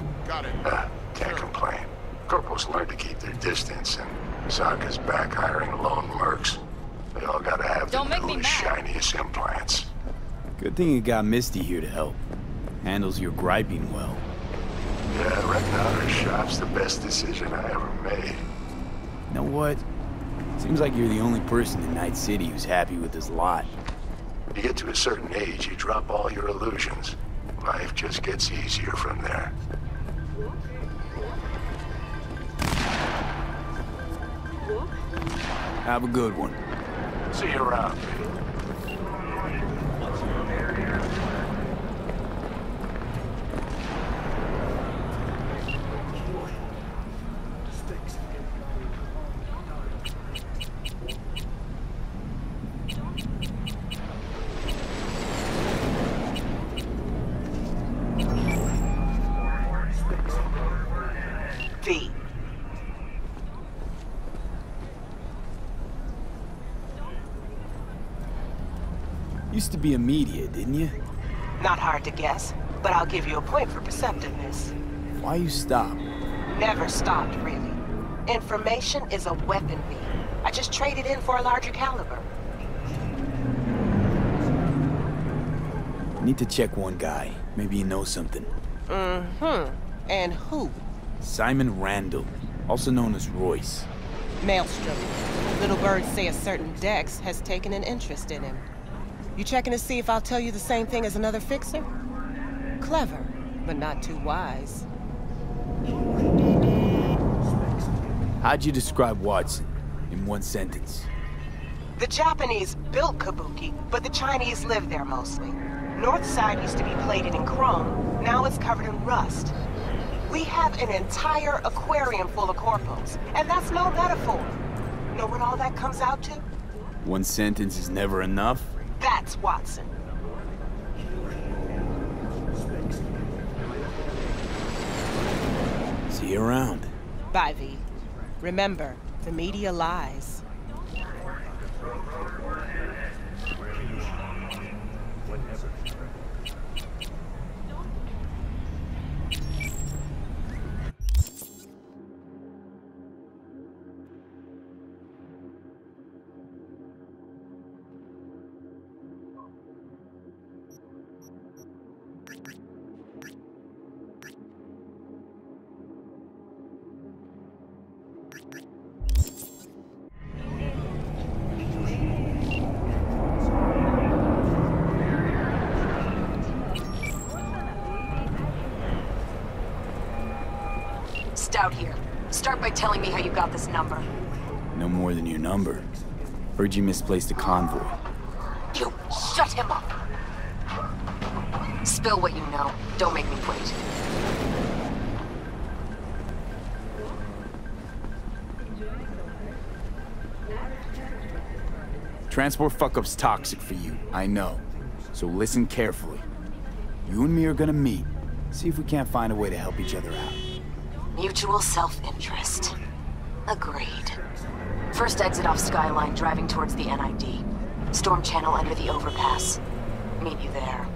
Uh, can't complain. Corporals learned to keep their distance, and Sokka's back hiring lone mercs. They all gotta have Don't the make me newest, mad. shiniest implants. Good thing you got Misty here to help. Handles your griping well. Yeah, renting out her shop's the best decision I ever made. You know what? Seems like you're the only person in Night City who's happy with this lot. You get to a certain age, you drop all your illusions. Life just gets easier from there. Have a good one. See you around. V. Used to be a media, didn't you? Not hard to guess, but I'll give you a point for perceptiveness. Why you stop? Never stopped, really. Information is a weapon, V. I just traded in for a larger caliber. Need to check one guy. Maybe he knows something. Mm-hmm. And who? Simon Randall, also known as Royce. Maelstrom. Little birds say a certain Dex has taken an interest in him. You checking to see if I'll tell you the same thing as another fixer? Clever, but not too wise. How'd you describe Watson in one sentence? The Japanese built Kabuki, but the Chinese live there mostly. North side used to be plated in chrome, now it's covered in rust. We have an entire aquarium full of corpos, and that's no metaphor. Know what all that comes out to? One sentence is never enough? That's Watson. See you around. Bye, V. Remember, the media lies. Stout here. Start by telling me how you got this number. No more than your number. Heard you misplaced a convoy. You shut him up! Spill what you know. Don't make me wait. Transport fuck-up's toxic for you, I know. So listen carefully. You and me are gonna meet. See if we can't find a way to help each other out. Mutual self-interest. Agreed. First exit off Skyline, driving towards the N I D. Storm channel under the overpass. Meet you there.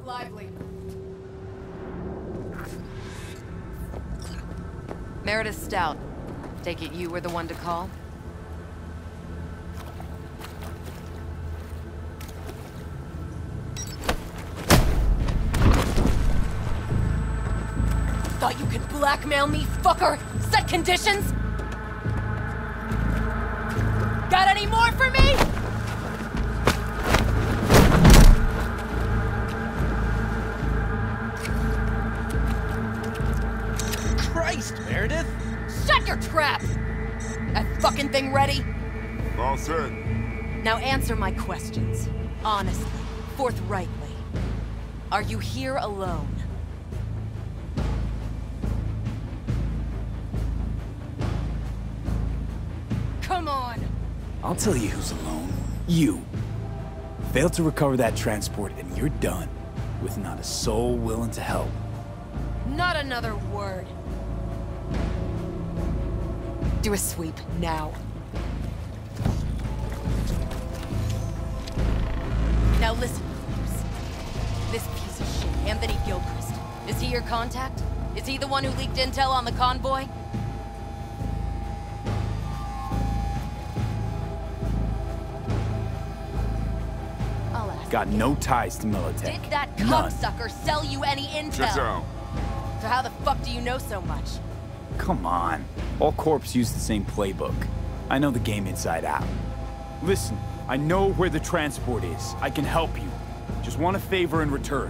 lively. Meredith Stout. Take it you were the one to call? Thought you could blackmail me, fucker? Set conditions? Got any more for me? Christ, Meredith! Shut your trap! That fucking thing ready? All set. Now answer my questions. Honestly, forthrightly. Are you here alone? Come on! I'll tell you who's alone. You. Fail to recover that transport and you're done. With not a soul willing to help. Not another word. Do a sweep, now. Now listen, folks. This piece of shit, Anthony Gilchrist. Is he your contact? Is he the one who leaked intel on the convoy? I'll ask. Got no ties to Militech. Did that None. cocksucker sell you any intel? Check out. So how the fuck do you know so much? Come on. All corps use the same playbook. I know the game inside out. Listen, I know where the transport is. I can help you. Just want a favor in return.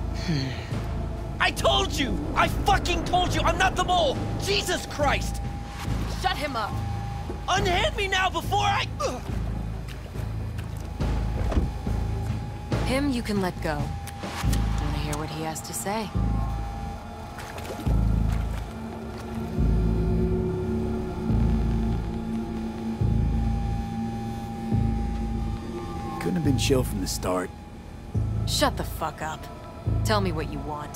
I told you! I fucking told you! I'm not the mole! Jesus Christ! Shut him up! Unhand me now before I... Ugh. Him you can let go. Wanna hear what he has to say? Couldn't have been chill from the start. Shut the fuck up. Tell me what you want.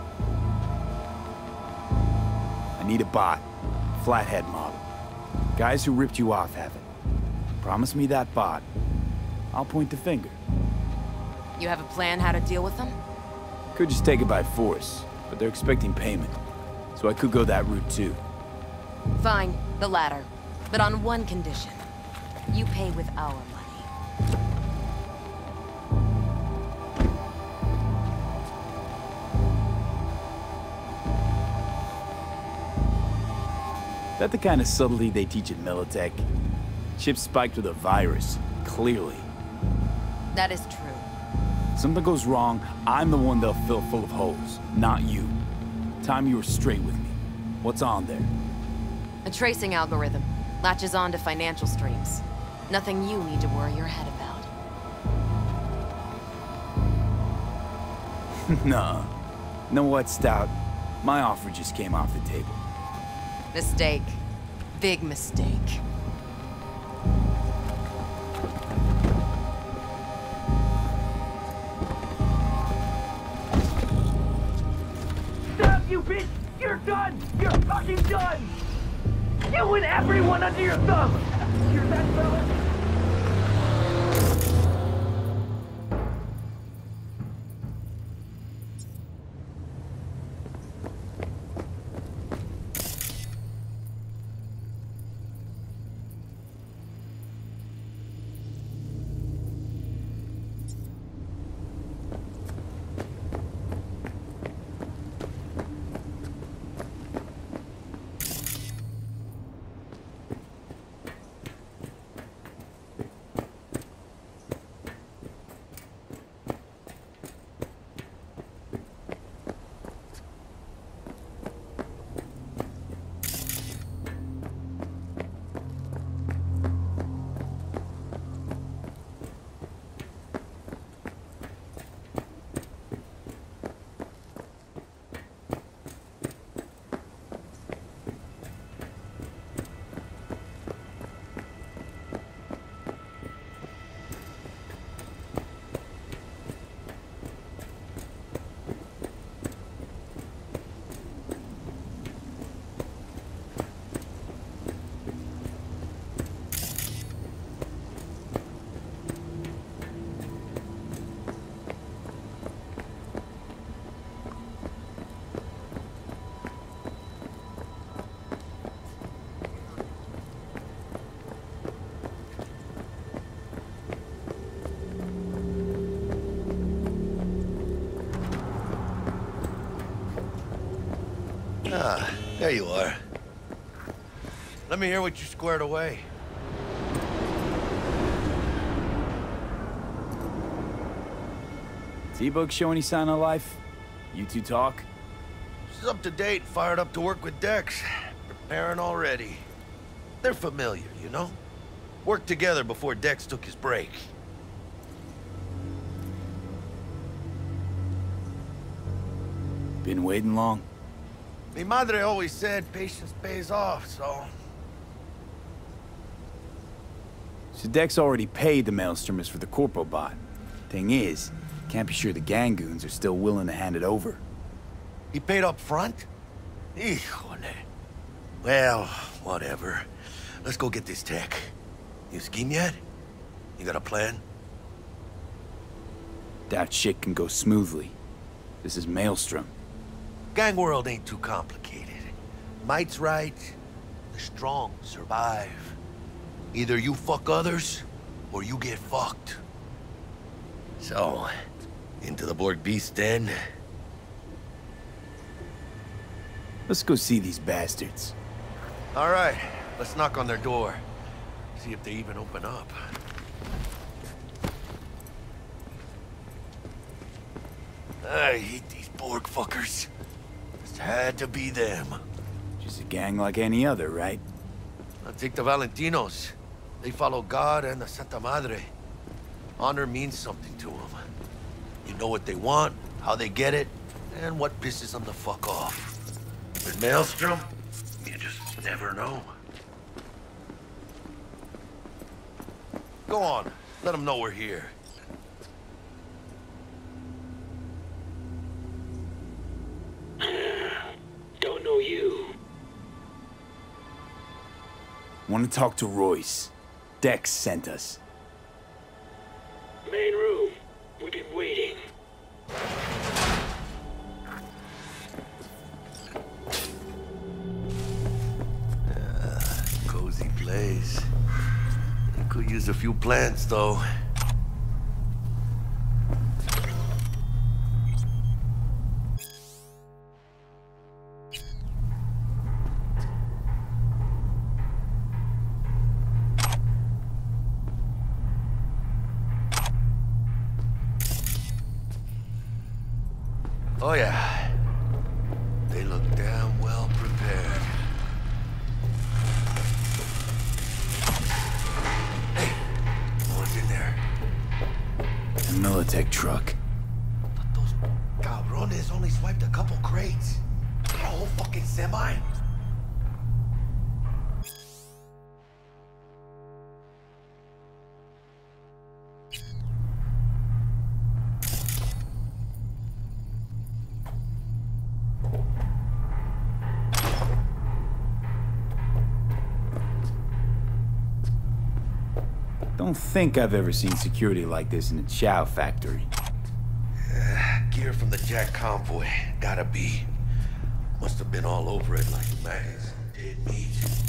I need a bot. Flathead model. Guys who ripped you off have it. Promise me that bot. I'll point the finger. You have a plan how to deal with them? Could just take it by force, but they're expecting payment. So I could go that route too. Fine, the latter. But on one condition. You pay with our money. That the kind of subtlety they teach at Militech? Chip spiked with a virus, clearly. That is true. Something goes wrong, I'm the one they'll fill full of holes, not you. Time you were straight with me. What's on there? A tracing algorithm. Latches on to financial streams. Nothing you need to worry your head about. Nah. Know what, Stout? My offer just came off the table. Mistake. Big mistake. Stop, you bitch! You're done! You're fucking done! You and everyone under your thumb! Hear that, fella? Ah, there you are. Let me hear what you squared away. T-Bug show any sign of life? You two talk? She's up to date, fired up to work with Dex. Preparing already. They're familiar, you know? Worked together before Dex took his break. Been waiting long? Mi madre always said patience pays off, so... So Dex already paid the Maelstromers for the Corpo bot. Thing is, can't be sure the Gangoons are still willing to hand it over. He paid up front? Híjole. Well, whatever. Let's go get this tech. You scheme yet? You got a plan? Doubt shit can go smoothly. This is Maelstrom. Gang world ain't too complicated. Might's right, the strong survive. Either you fuck others, or you get fucked. So, into the Borg Beast den? Let's go see these bastards. All right, let's knock on their door. See if they even open up. I hate these Borg fuckers. This had to be them. Just a gang like any other, right? I'll take the Valentinos. They follow God and the Santa Madre. Honor means something to them. You know what they want, how they get it, and what pisses them the fuck off. With Maelstrom, you just never know. Go on, let them know we're here. Don't know you. Want to talk to Royce. Dex sent us. Main room. We've been waiting. Uh, cozy place. Could use a few plants, though. Oh, yeah. They look damn well prepared. Hey, what's in there? A Militech truck. But those cabrones only swiped a couple crates. Not a whole fucking semi. Don't think I've ever seen security like this in a chow factory. Uh, gear from the Jack convoy. Gotta be. Must have been all over it like maggots. Dead meat.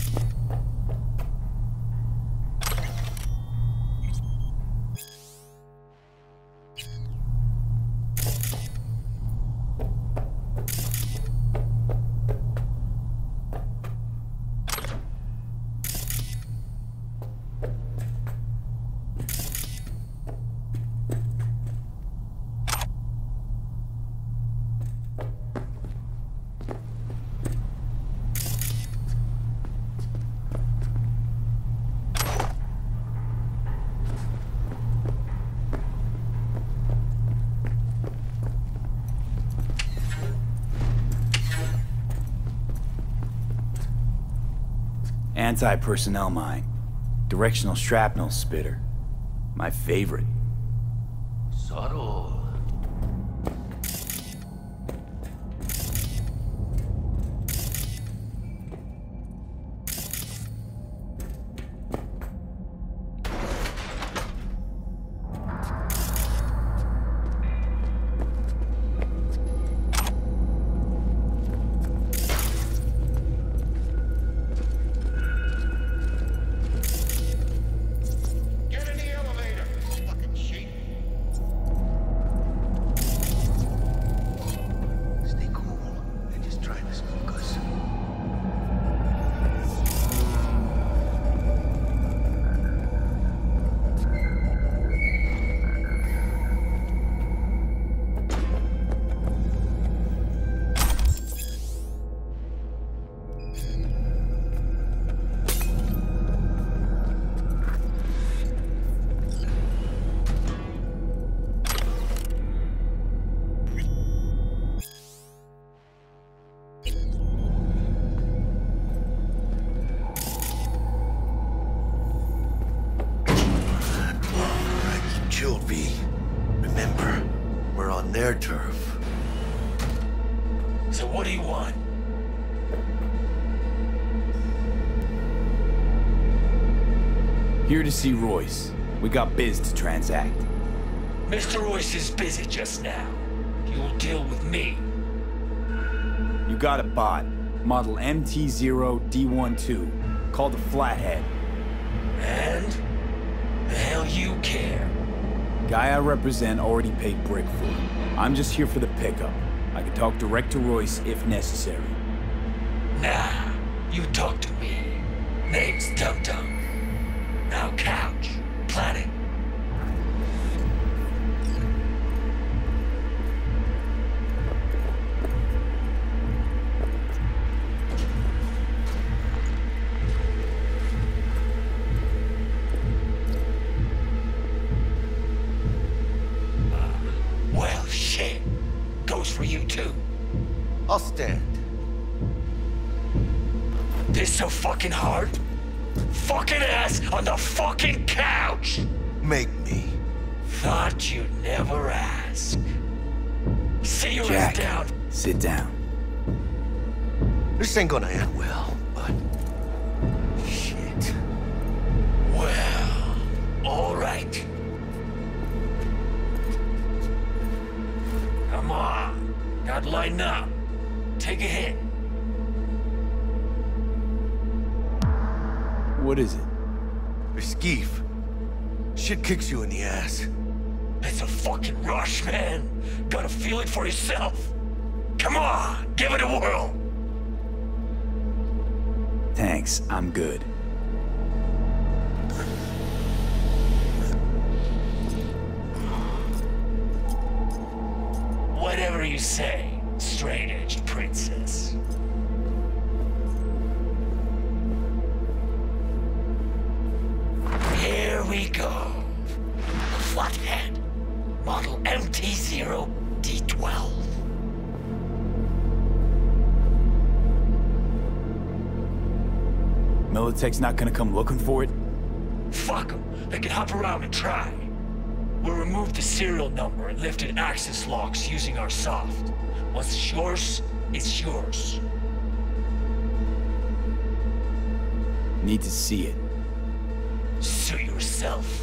Anti-personnel mine. Directional shrapnel spitter. My favorite. Subtle. on their turf. So what do you want? Here to see Royce. We got biz to transact. Mister Royce is busy just now. He will deal with me. You got a bot. Model M T zero D twelve. Called the Flathead. And? The hell you care? Guy I represent already paid Brick for it. I'm just here for the pickup. I can talk direct to Royce if necessary. Nah, you talk to me. Name's Dum Dum. Now couch. Planet. Well, shit. Goes for you too. I'll stand. This so fucking hard? Fucking ass on the fucking couch! Make me. Thought you'd never ask. See your Jack, ass down. Sit down. This ain't gonna end well, but... shit. Well, alright. Come on. Gotta lighten up. Take a hit. What is it? A skeef. Shit kicks you in the ass. It's a fucking rush, man. Gotta feel it for yourself. Come on, give it a whirl. Thanks, I'm good. Whatever you say, straight-edge princess. Here we go. Flathead. Model M T zero D twelve. Militech's not gonna come looking for it? Fuck them. They can hop around and try. We'll remove the serial number and lifted access locks using our soft. What's yours, it's yours. Need to see it. Suit yourself.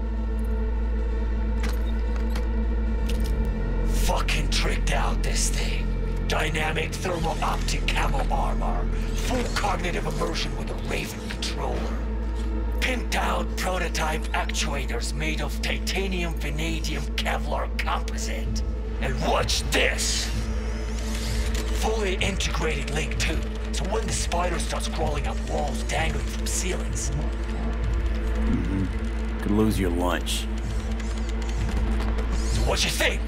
Fucking tricked out this thing. Dynamic thermal optic camo armor. Full cognitive immersion with a Raven controller. Pimped out prototype actuators made of titanium vanadium Kevlar composite. And watch this! Fully integrated link too, so when the spider starts crawling up walls dangling from ceilings. Mm-hmm. Could lose your lunch. So what you think?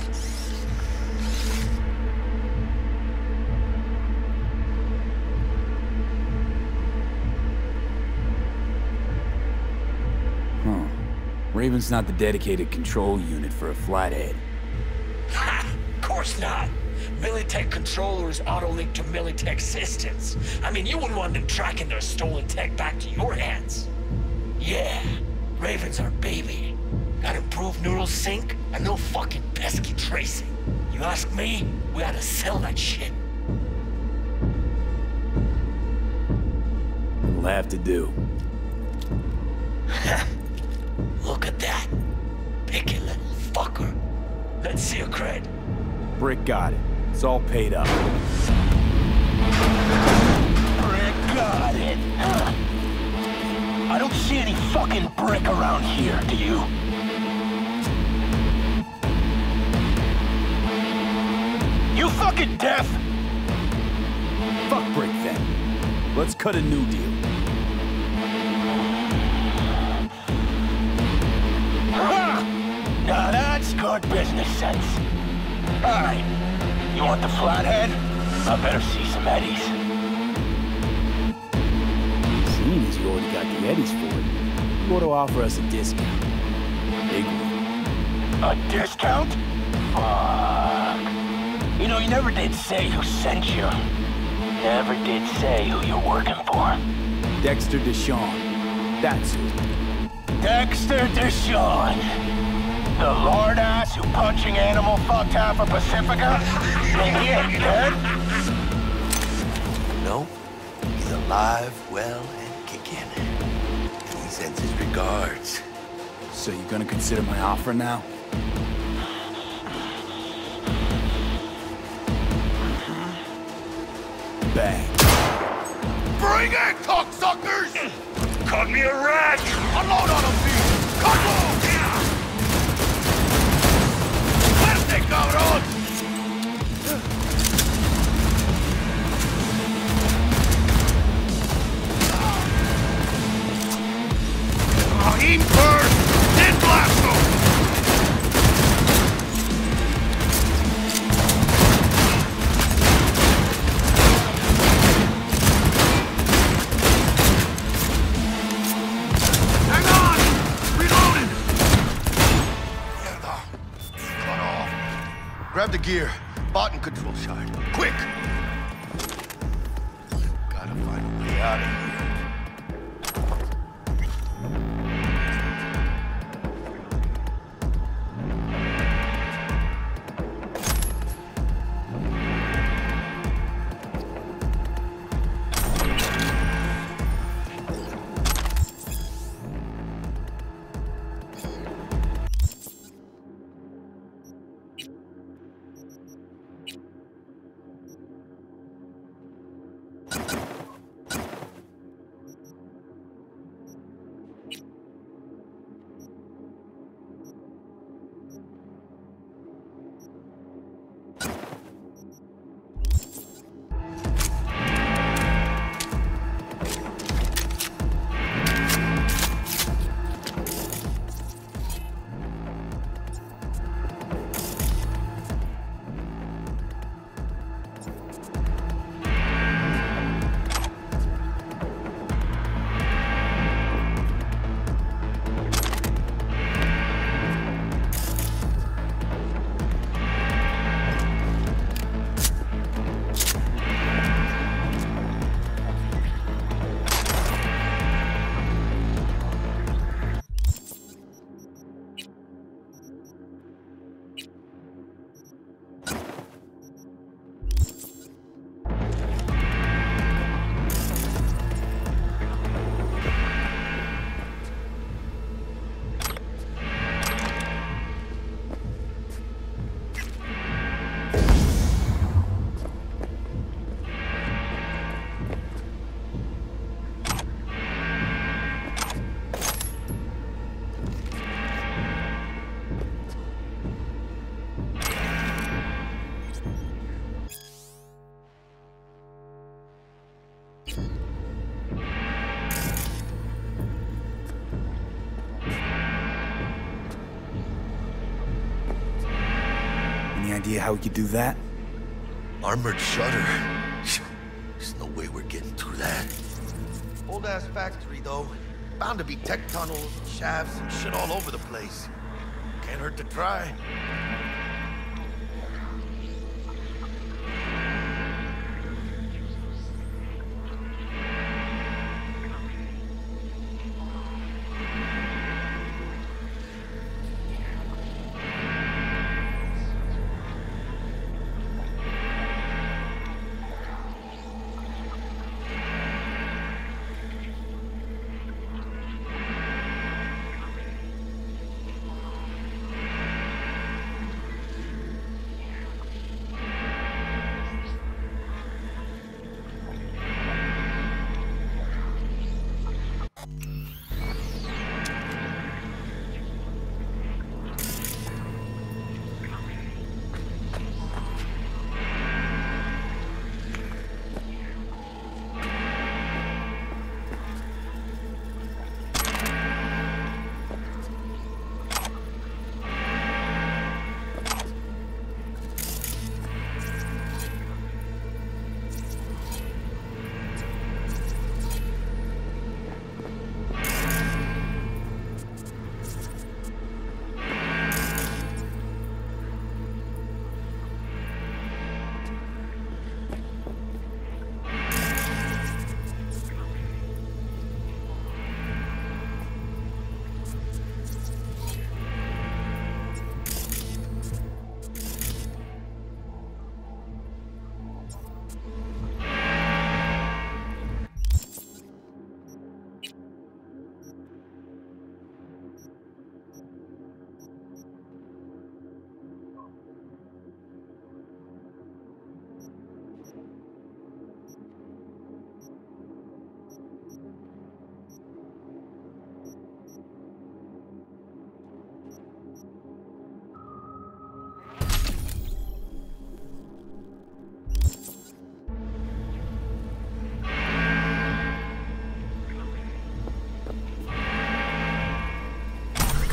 Huh. Raven's not the dedicated control unit for a Flathead. Ha! Of course not. Militech controllers auto-link to Militech systems. I mean, you wouldn't want them tracking their stolen tech back to your hands. Yeah, Raven's our baby. Got improved neural sync and no fucking pesky tracing. You ask me, we ought to sell that shit. It'll have to do. Look at that. Picky little fucker. Let's see your cred. Brick got it. It's all paid up. Brick got it. Huh. I don't see any fucking brick around here, do you? You fucking deaf? Fuck Brick then. Let's cut a new deal. Huh. Now that's good business sense. All right. You want the Flathead? I better see some eddies. Seeing as you already got the eddies for it, you ought to offer us a discount. Big one. A discount? Fuck. You know, you never did say who sent you. Never did say who you're working for. Dexter Deshawn. That's who. Dexter Deshawn. The lord-ass go-to punching animal fucktown for Pacifica? Ain't he any good? No, he's alive, well, and kicking. And he sends his regards. So you gonna consider my offer now? Bang. Bring it, cocksuckers! Cut me a rat! Unload on him, Pete! Cut off! Fuerte, cabrón! Aim first, then blast him! Grab the gear. Bottom control shard. Quick! Gotta find a way out of here. Idea how we could do that? Armored shutter. There's no way we're getting through that. Old-ass factory, though. Bound to be tech tunnels, shafts, and shit all over the place. Can't hurt to try.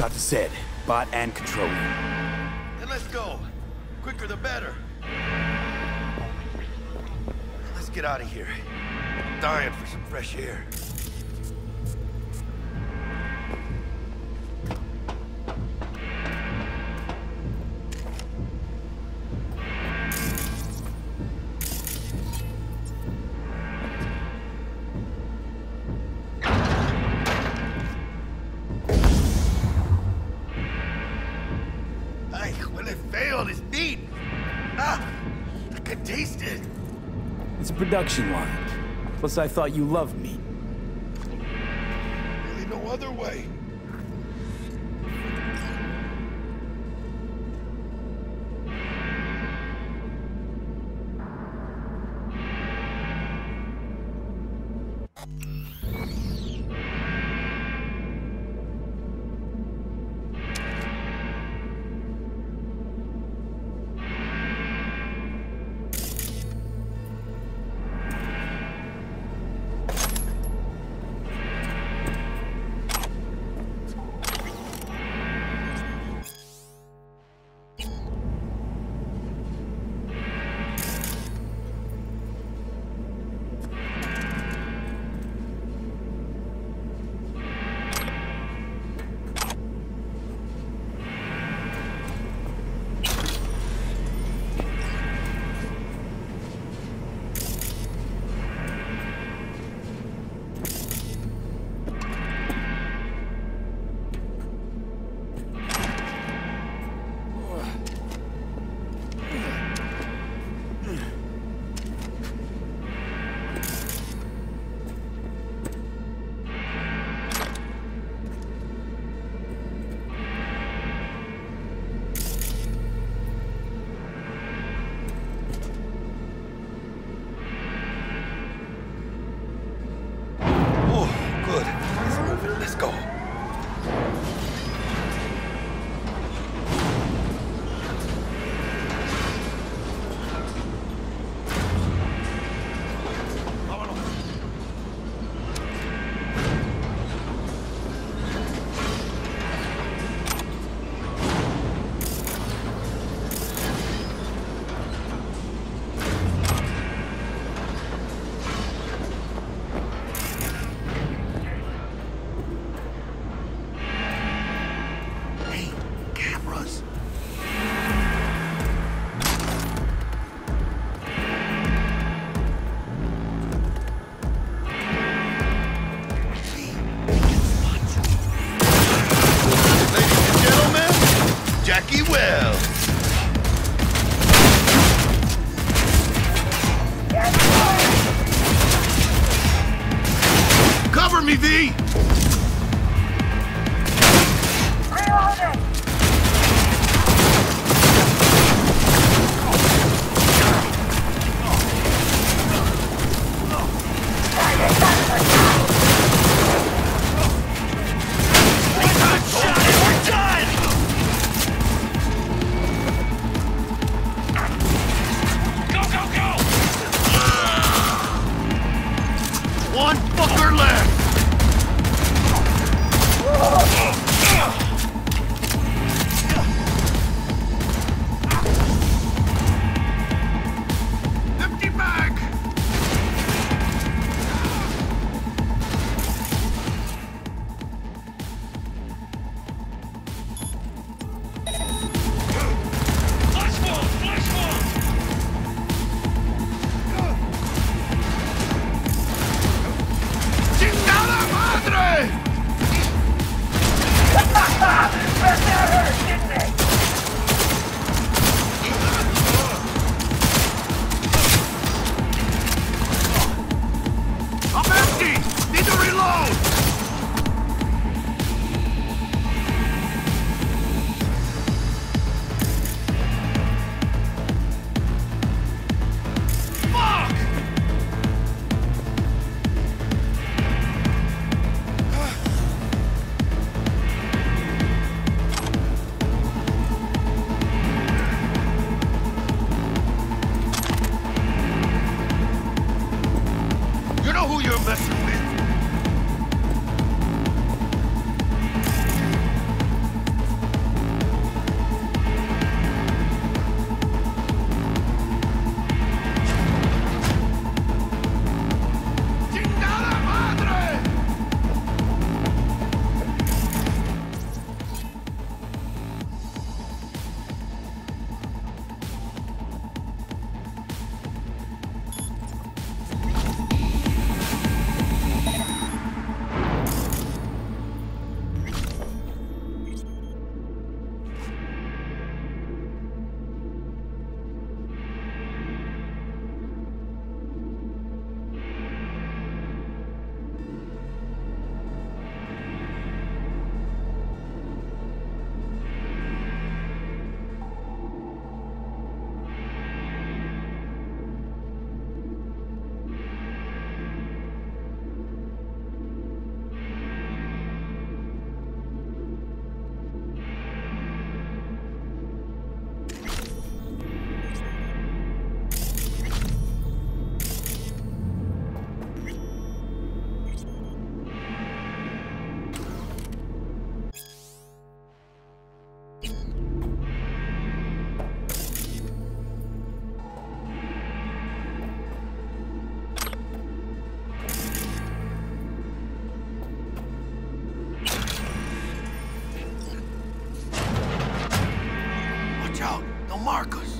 Kata said, bot and controller. Then let's go. Quicker the better. Let's get out of here. I'm dying for some fresh air. It's a production line. Plus, I thought you loved meat. Really no other way. Watch out, they'll mark us.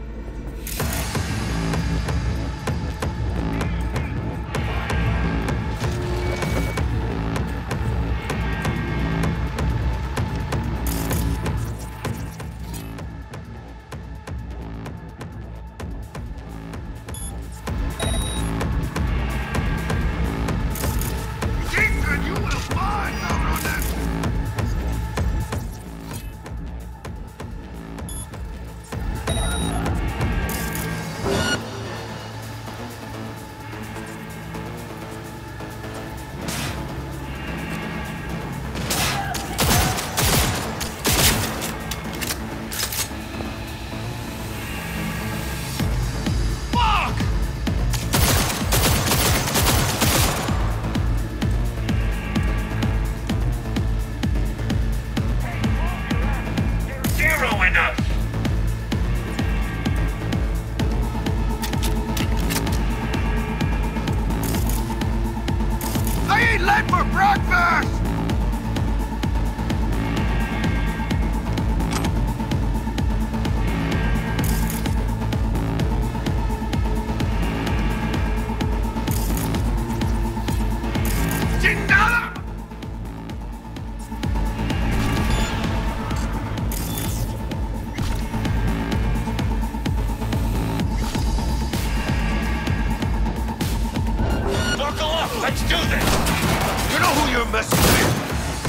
Let's do this! You know who you're messing with?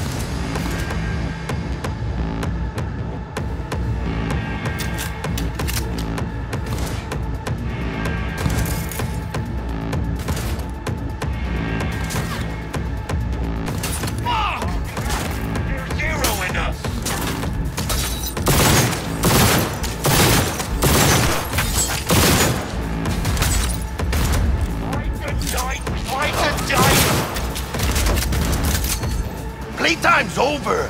Playtime's over!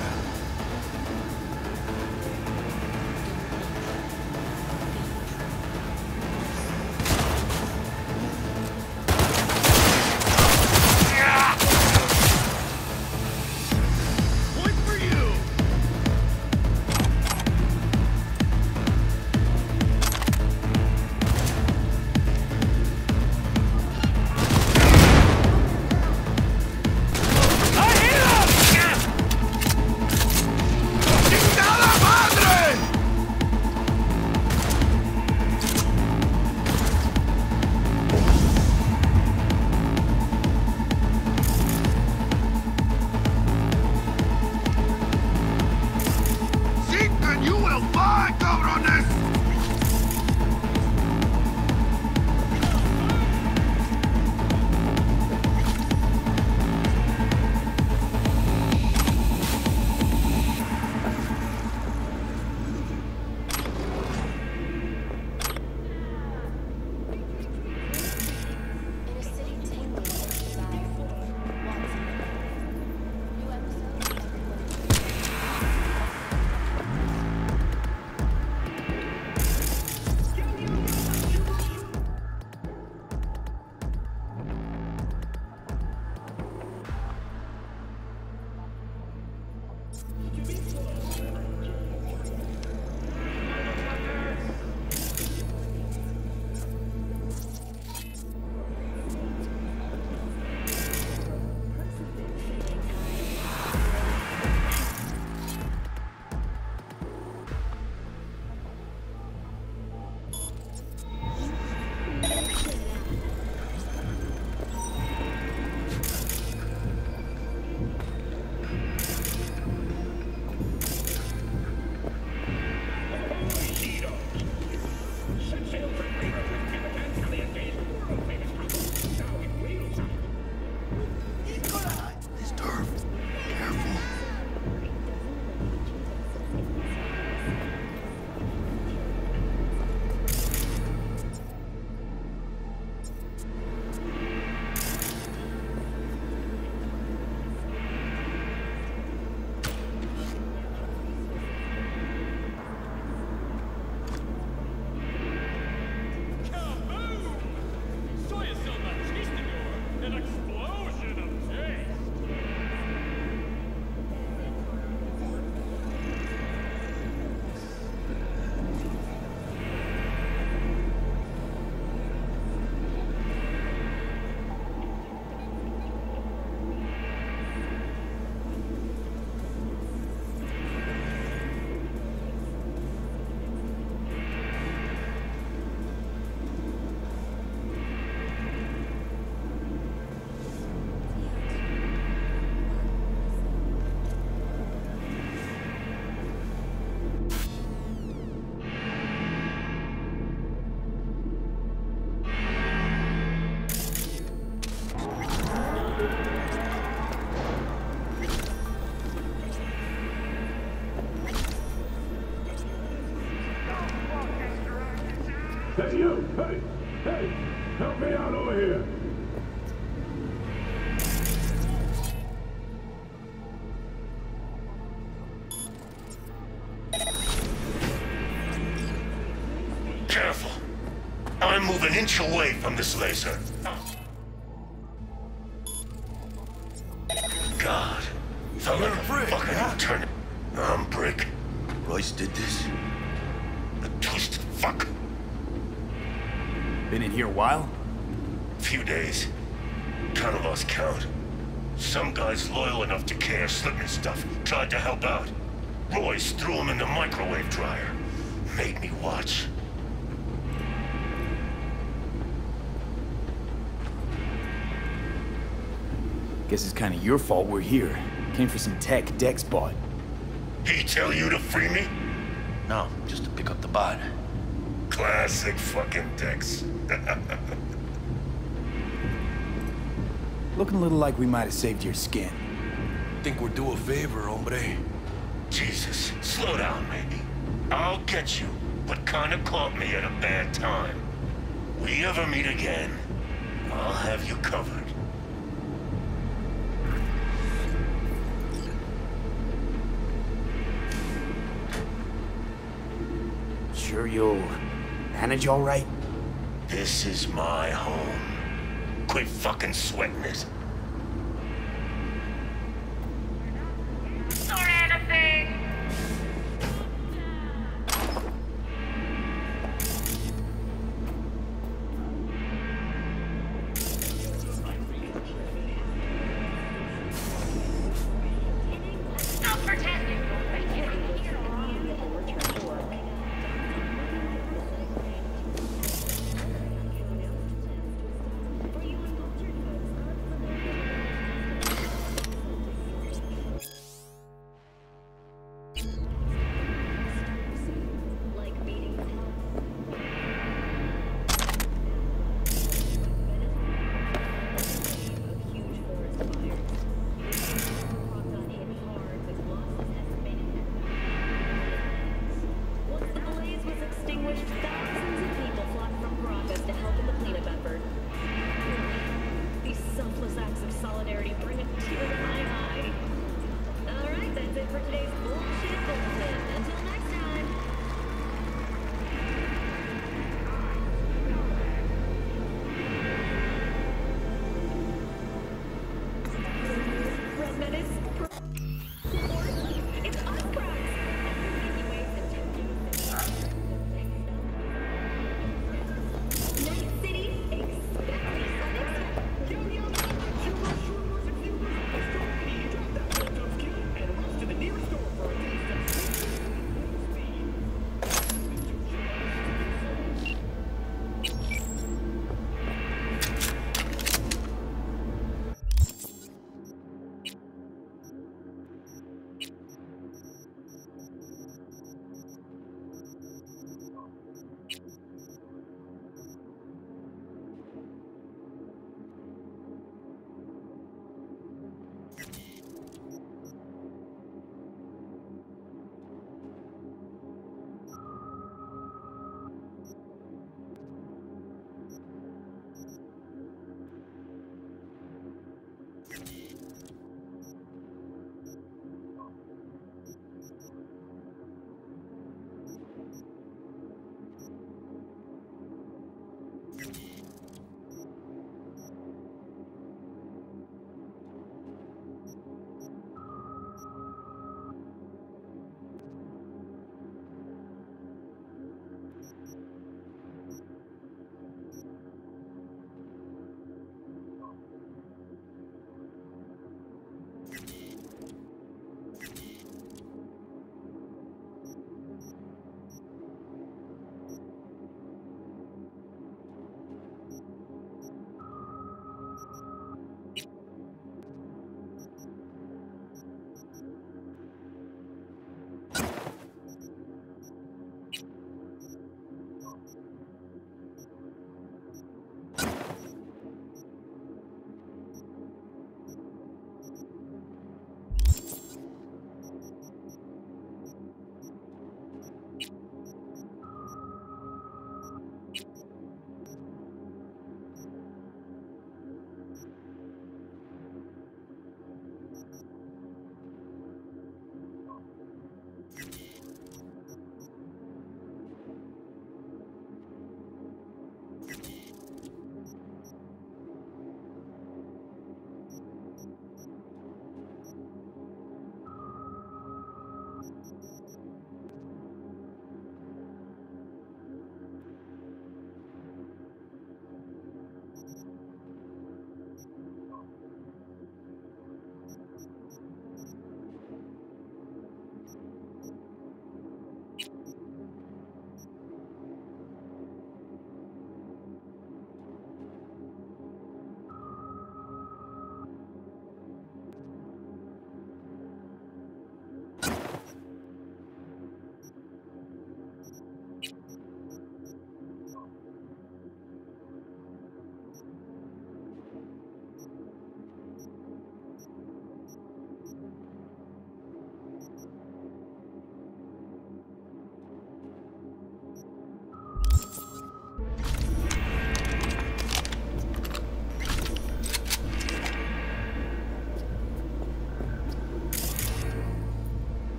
Hey, you! Hey! Hey! Help me out over here! Careful. I'm moving an inch away from this laser. God. Felt like a fucking eternity. I'm Brick. Royce did this? The twisted fuck. Been in here a while? Few days. Kinda lost count. Some guy's loyal enough to care, slipping stuff. Tried to help out. Royce threw him in the microwave dryer. Made me watch. Guess it's kinda your fault we're here. Came for some tech Dex bought. He tell you to free me? No, just to pick up the bot. Classic fucking Dex. Looking a little like we might have saved your skin. Think we're due a favor, hombre. Jesus, slow down, maybe. I'll get you, but kinda caught me at a bad time. We ever meet again, I'll have you covered. Sure you'll manage all right? This is my home. Quit fucking sweating it. Or anything. Stop pretending.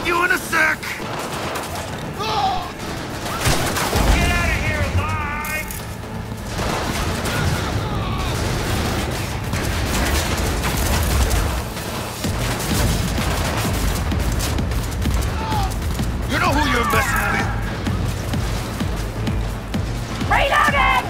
Get you in a sec! Get out of here alive! You know who you're messing with? Reloading!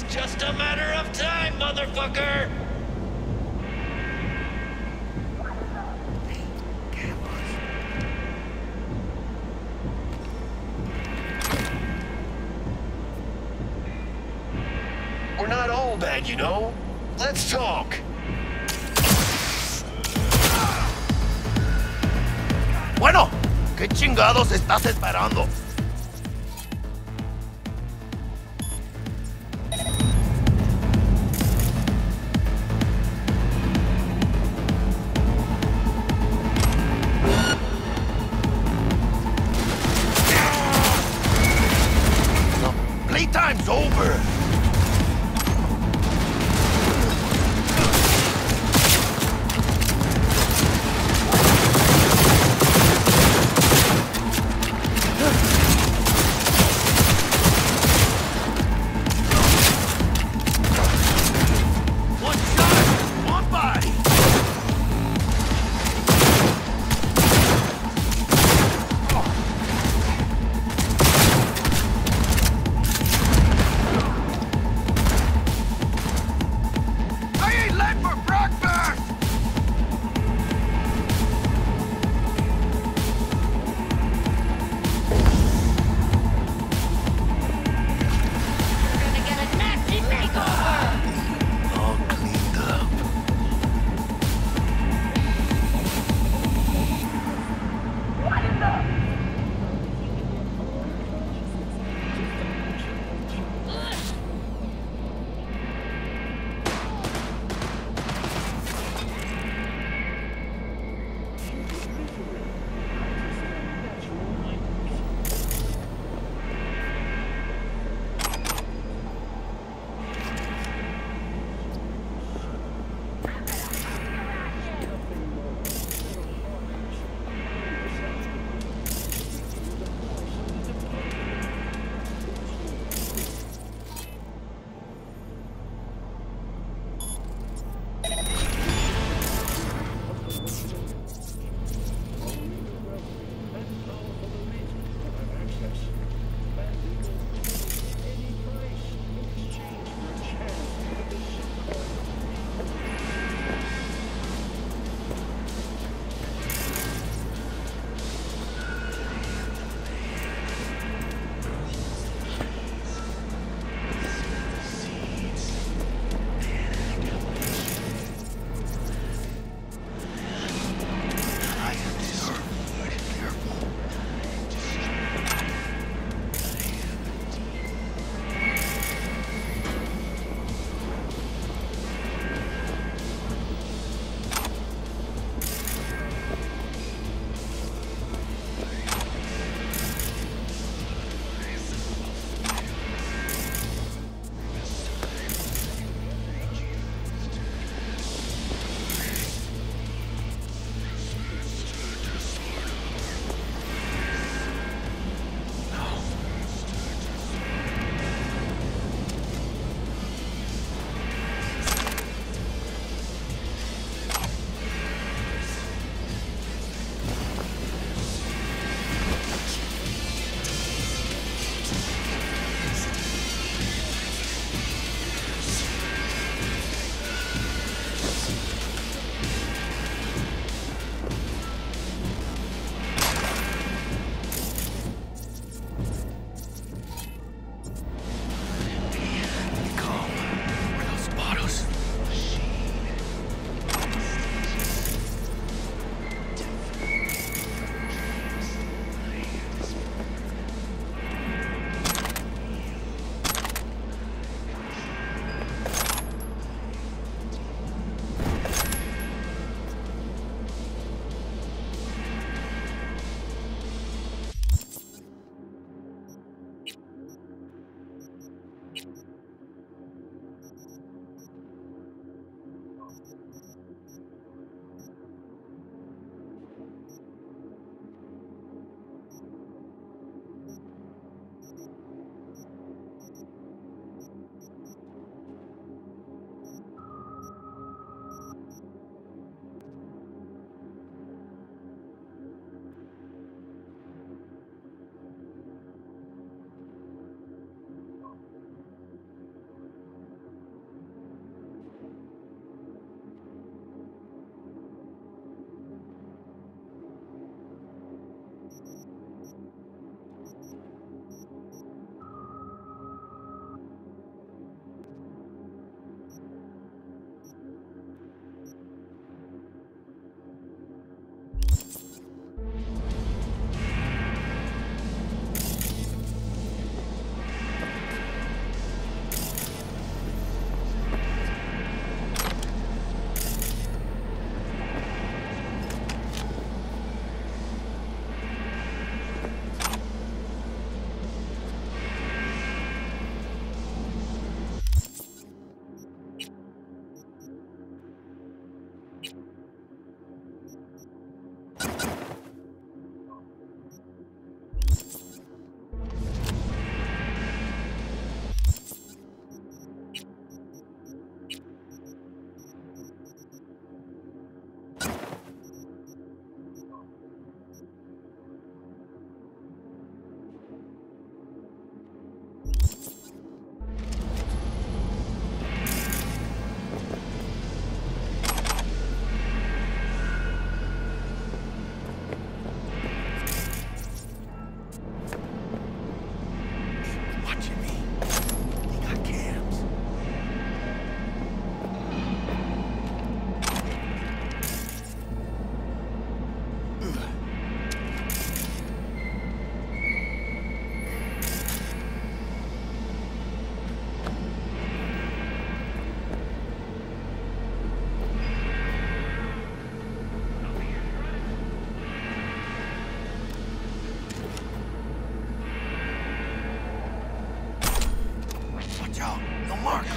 It's just a matter of time, motherfucker! We're not all bad, you know? Let's talk! Bueno, ¿qué chingados estás esperando? No, playtime's over.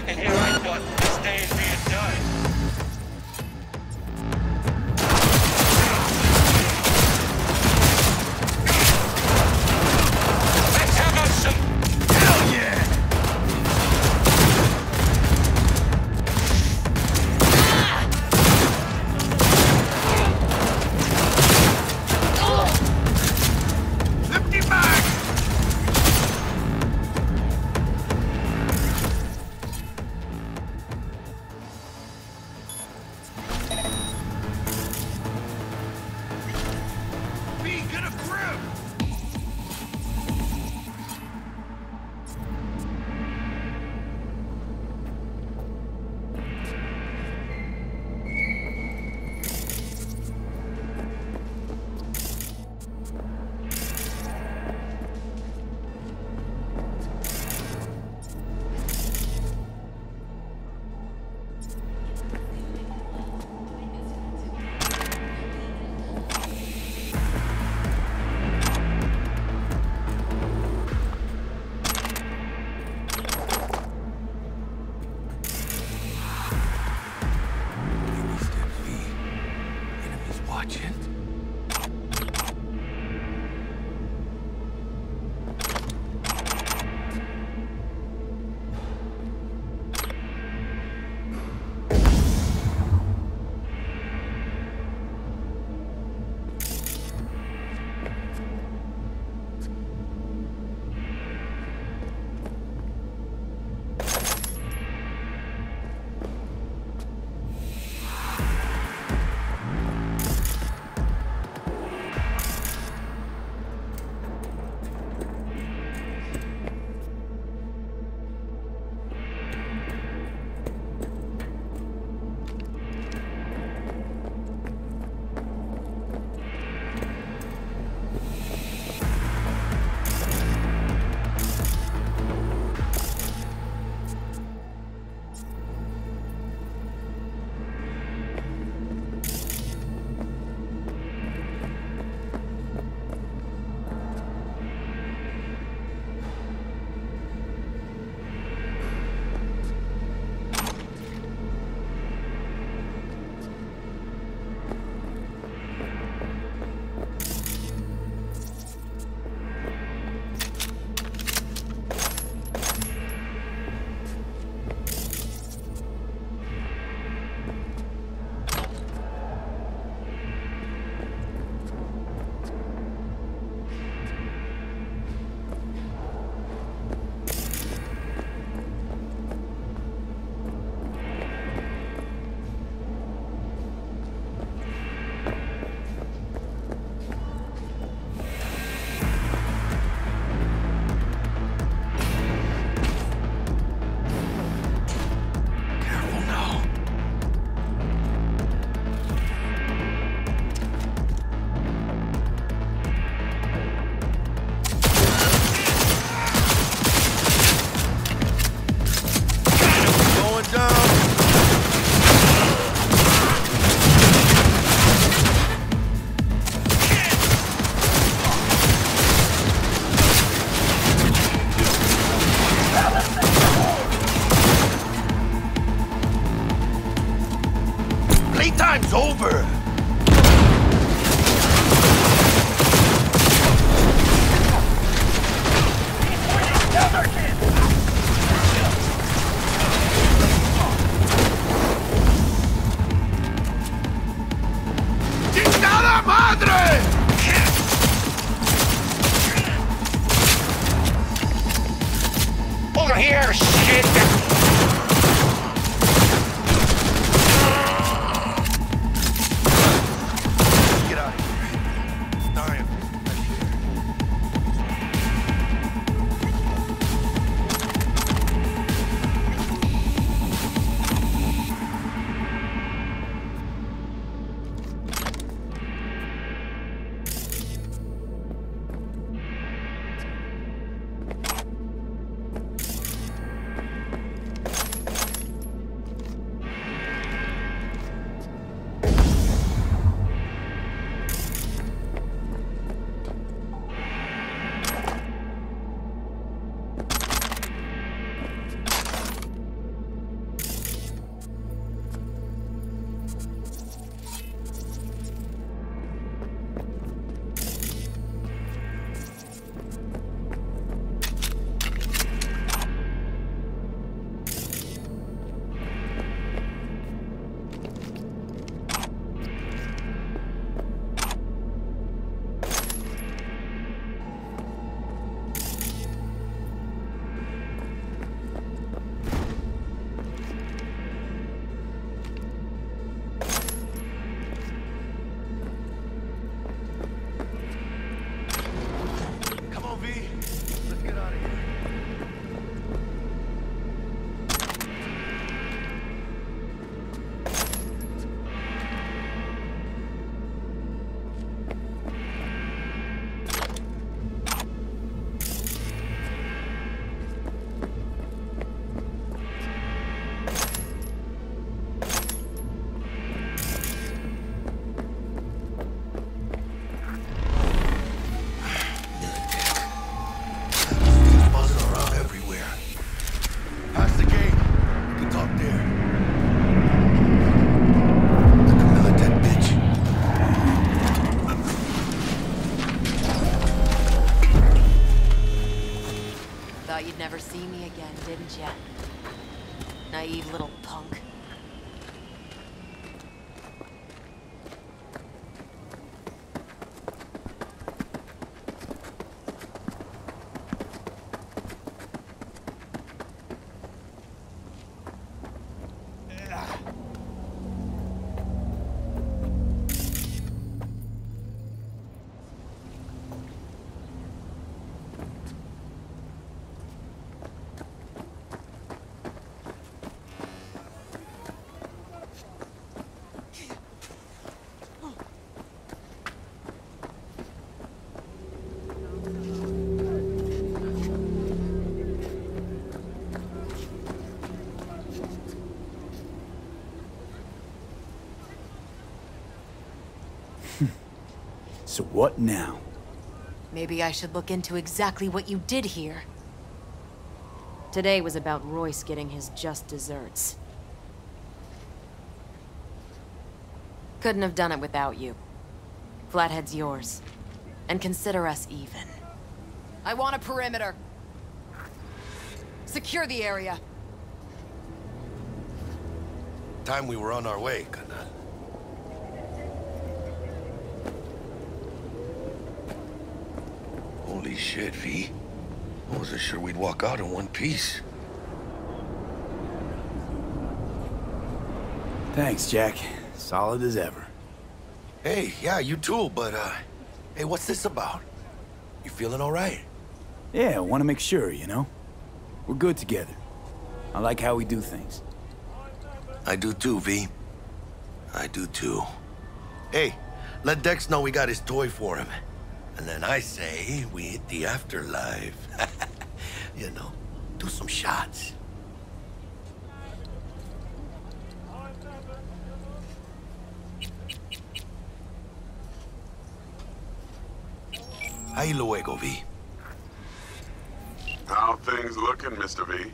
And here I thought this day is being done. Let's have us some... Hell yeah! Empty mag! B, get a grip! Watching. Playtime's over! ¡Chingada madre! Over here, shit! Come on, V. Let's get out of here. You'd never see me again, didn't ya? Naive little punk. So what now? Maybe I should look into exactly what you did here. Today was about Royce getting his just desserts. Couldn't have done it without you. Flathead's yours. And consider us even. I want a perimeter. Secure the area. Time we were on our way, Kana. Holy shit, V. I wasn't sure we'd walk out in one piece. Thanks, Jack. Solid as ever. Hey, yeah, you too, but, uh... hey, what's this about? You feeling all right? Yeah, I want to make sure, you know? We're good together. I like how we do things. I do too, V. I do too. Hey, let Dex know we got his toy for him. And then I say we hit the afterlife. You know, do some shots. Ahí luego, V. How things looking, Mister V?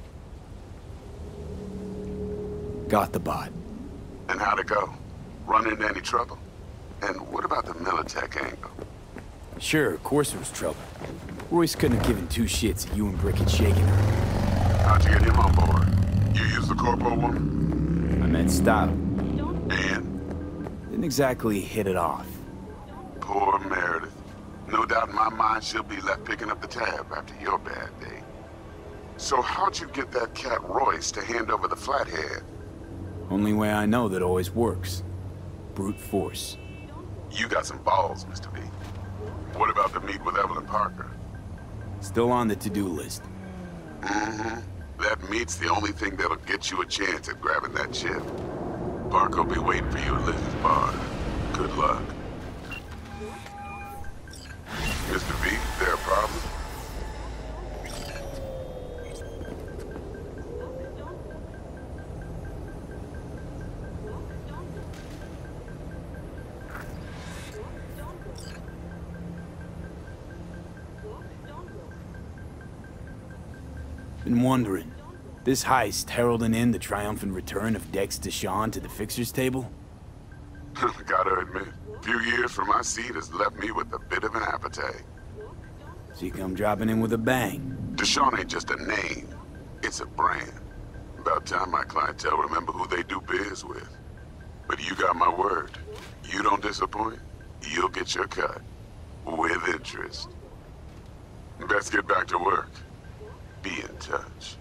Got the bot. And how'd it go? Run into any trouble? And what about the Militech angle? Sure, of course there was trouble. Royce couldn't have given two shits at you and Brick had shaken her. How'd you get him on board? You used the corpo woman? I meant stop. And? Didn't exactly hit it off. Poor Meredith. No doubt in my mind she'll be left picking up the tab after your bad day. So how'd you get that cat Royce to hand over the Flathead? Only way I know that always works. Brute force. You got some balls, Mister V. What about the meet with Evelyn Parker? Still on the to-do list. Mm-hmm. That meet's the only thing that'll get you a chance at grabbing that chip. Parker will be waiting for you at Liz's bar. Good luck. Mister V, there a problem? Been wondering, this heist heralding in the triumphant return of Dex Deshawn to the fixer's table? Gotta admit, a few years from my seat has left me with a bit of an appetite. So you come dropping in with a bang. Deshawn ain't just a name, it's a brand. About time my clientele remember who they do biz with. But you got my word. You don't disappoint, you'll get your cut. With interest. Best get back to work. Be in touch.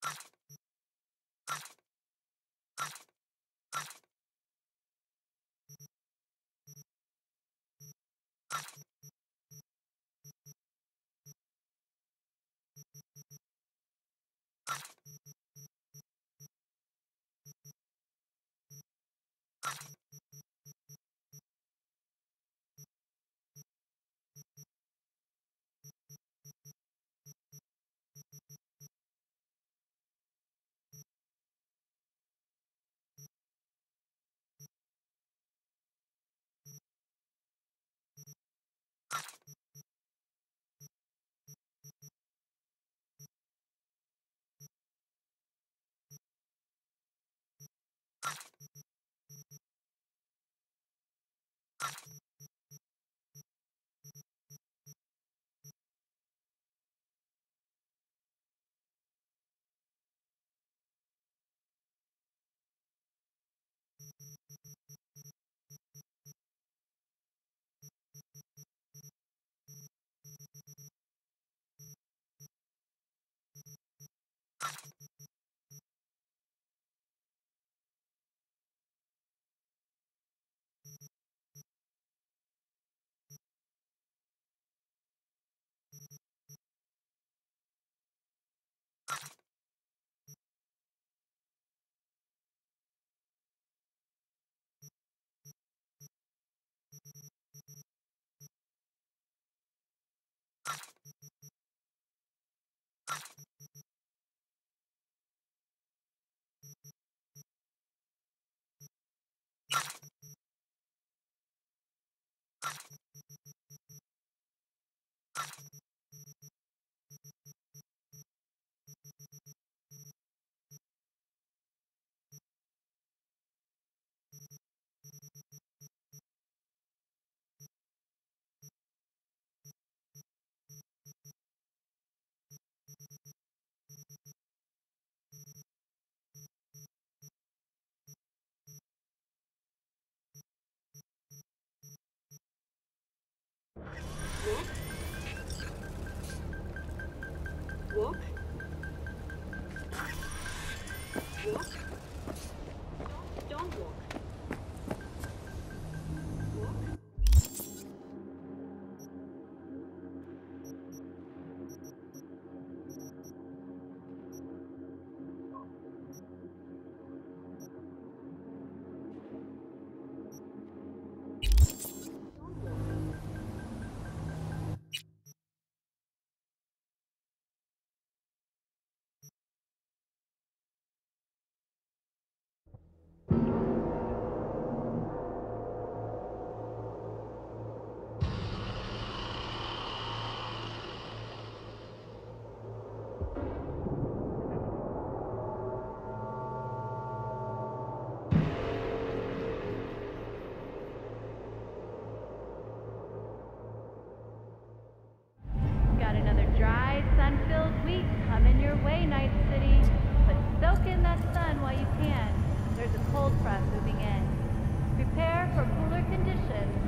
Walk. Walk. Don't, don't walk. Walk. Got another dry, sun-filled week coming your way, Night City. But soak in that sun while you can. There's a cold front moving in. Prepare for cooler conditions